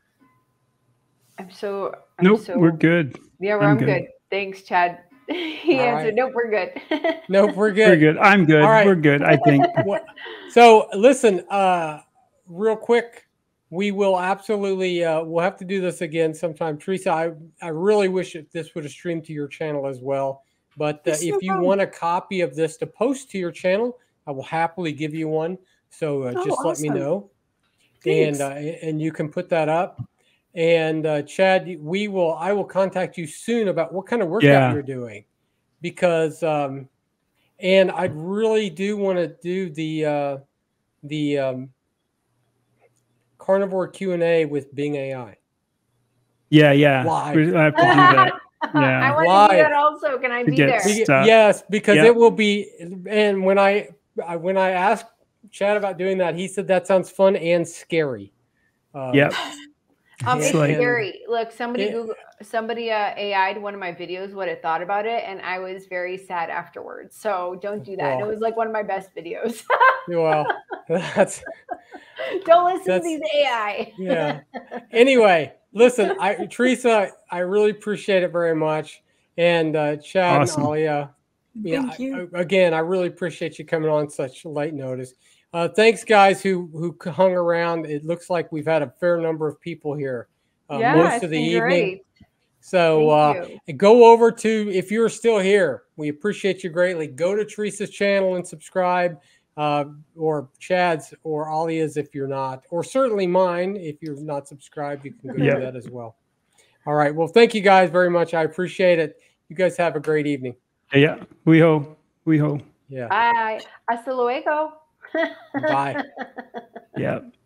Speaker 3: Nope, we're good.
Speaker 2: Yeah, I'm good. Thanks, Chad. He answered, nope, we're good.
Speaker 1: Nope, we're good.
Speaker 3: We're good. I'm good.
Speaker 1: All right.
Speaker 3: We're good, I think.
Speaker 1: So listen, real quick, we will absolutely, we'll have to do this again sometime. Teresa, I really wish that this would have streamed to your channel as well. But if you want a copy of this to post to your channel, I will happily give you one. So just let me know.
Speaker 4: Thanks.
Speaker 1: And you can put that up. And Chad, I will contact you soon about what kind of workout you're doing, because and I really do want to do the carnivore Q&A with Bing AI.
Speaker 3: Yeah.
Speaker 1: Live.
Speaker 3: I have to do that. Yeah.
Speaker 2: I want to do that also. Can I be there?
Speaker 1: Yes, because it will be. And when I asked Chad about doing that, he said that sounds fun and scary.
Speaker 3: Yep.
Speaker 2: It's scary. Look, somebody AI'd one of my videos what it thought about it, and I was very sad afterwards. So don't do that. Well, it was like one of my best videos.
Speaker 1: Well, That's
Speaker 2: Don't listen to
Speaker 1: That's-
Speaker 2: these AI.
Speaker 1: yeah. Anyway, listen, Teresa, I really appreciate it very much. And Chad
Speaker 3: Awesome.
Speaker 1: and Alia,
Speaker 4: Thank you.
Speaker 1: Again, I really appreciate you coming on such late notice. Thanks, guys, who hung around. It looks like we've had a fair number of people here
Speaker 2: Yeah,
Speaker 1: most
Speaker 2: it's
Speaker 1: of the
Speaker 2: been
Speaker 1: evening.
Speaker 2: great.
Speaker 1: So
Speaker 2: Thank
Speaker 1: go over to, if you're still here, we appreciate you greatly. Go to Teresa's channel and subscribe, or Chad's or Alia's if you're not, or certainly mine. If you're not subscribed, you can go
Speaker 3: Yeah.
Speaker 1: do that as well. All right. Well, thank you guys very much. I appreciate it. You guys have a great evening.
Speaker 3: Yeah. We hope.
Speaker 1: Yeah.
Speaker 2: Bye. Hasta luego.
Speaker 1: Bye.
Speaker 3: Yeah.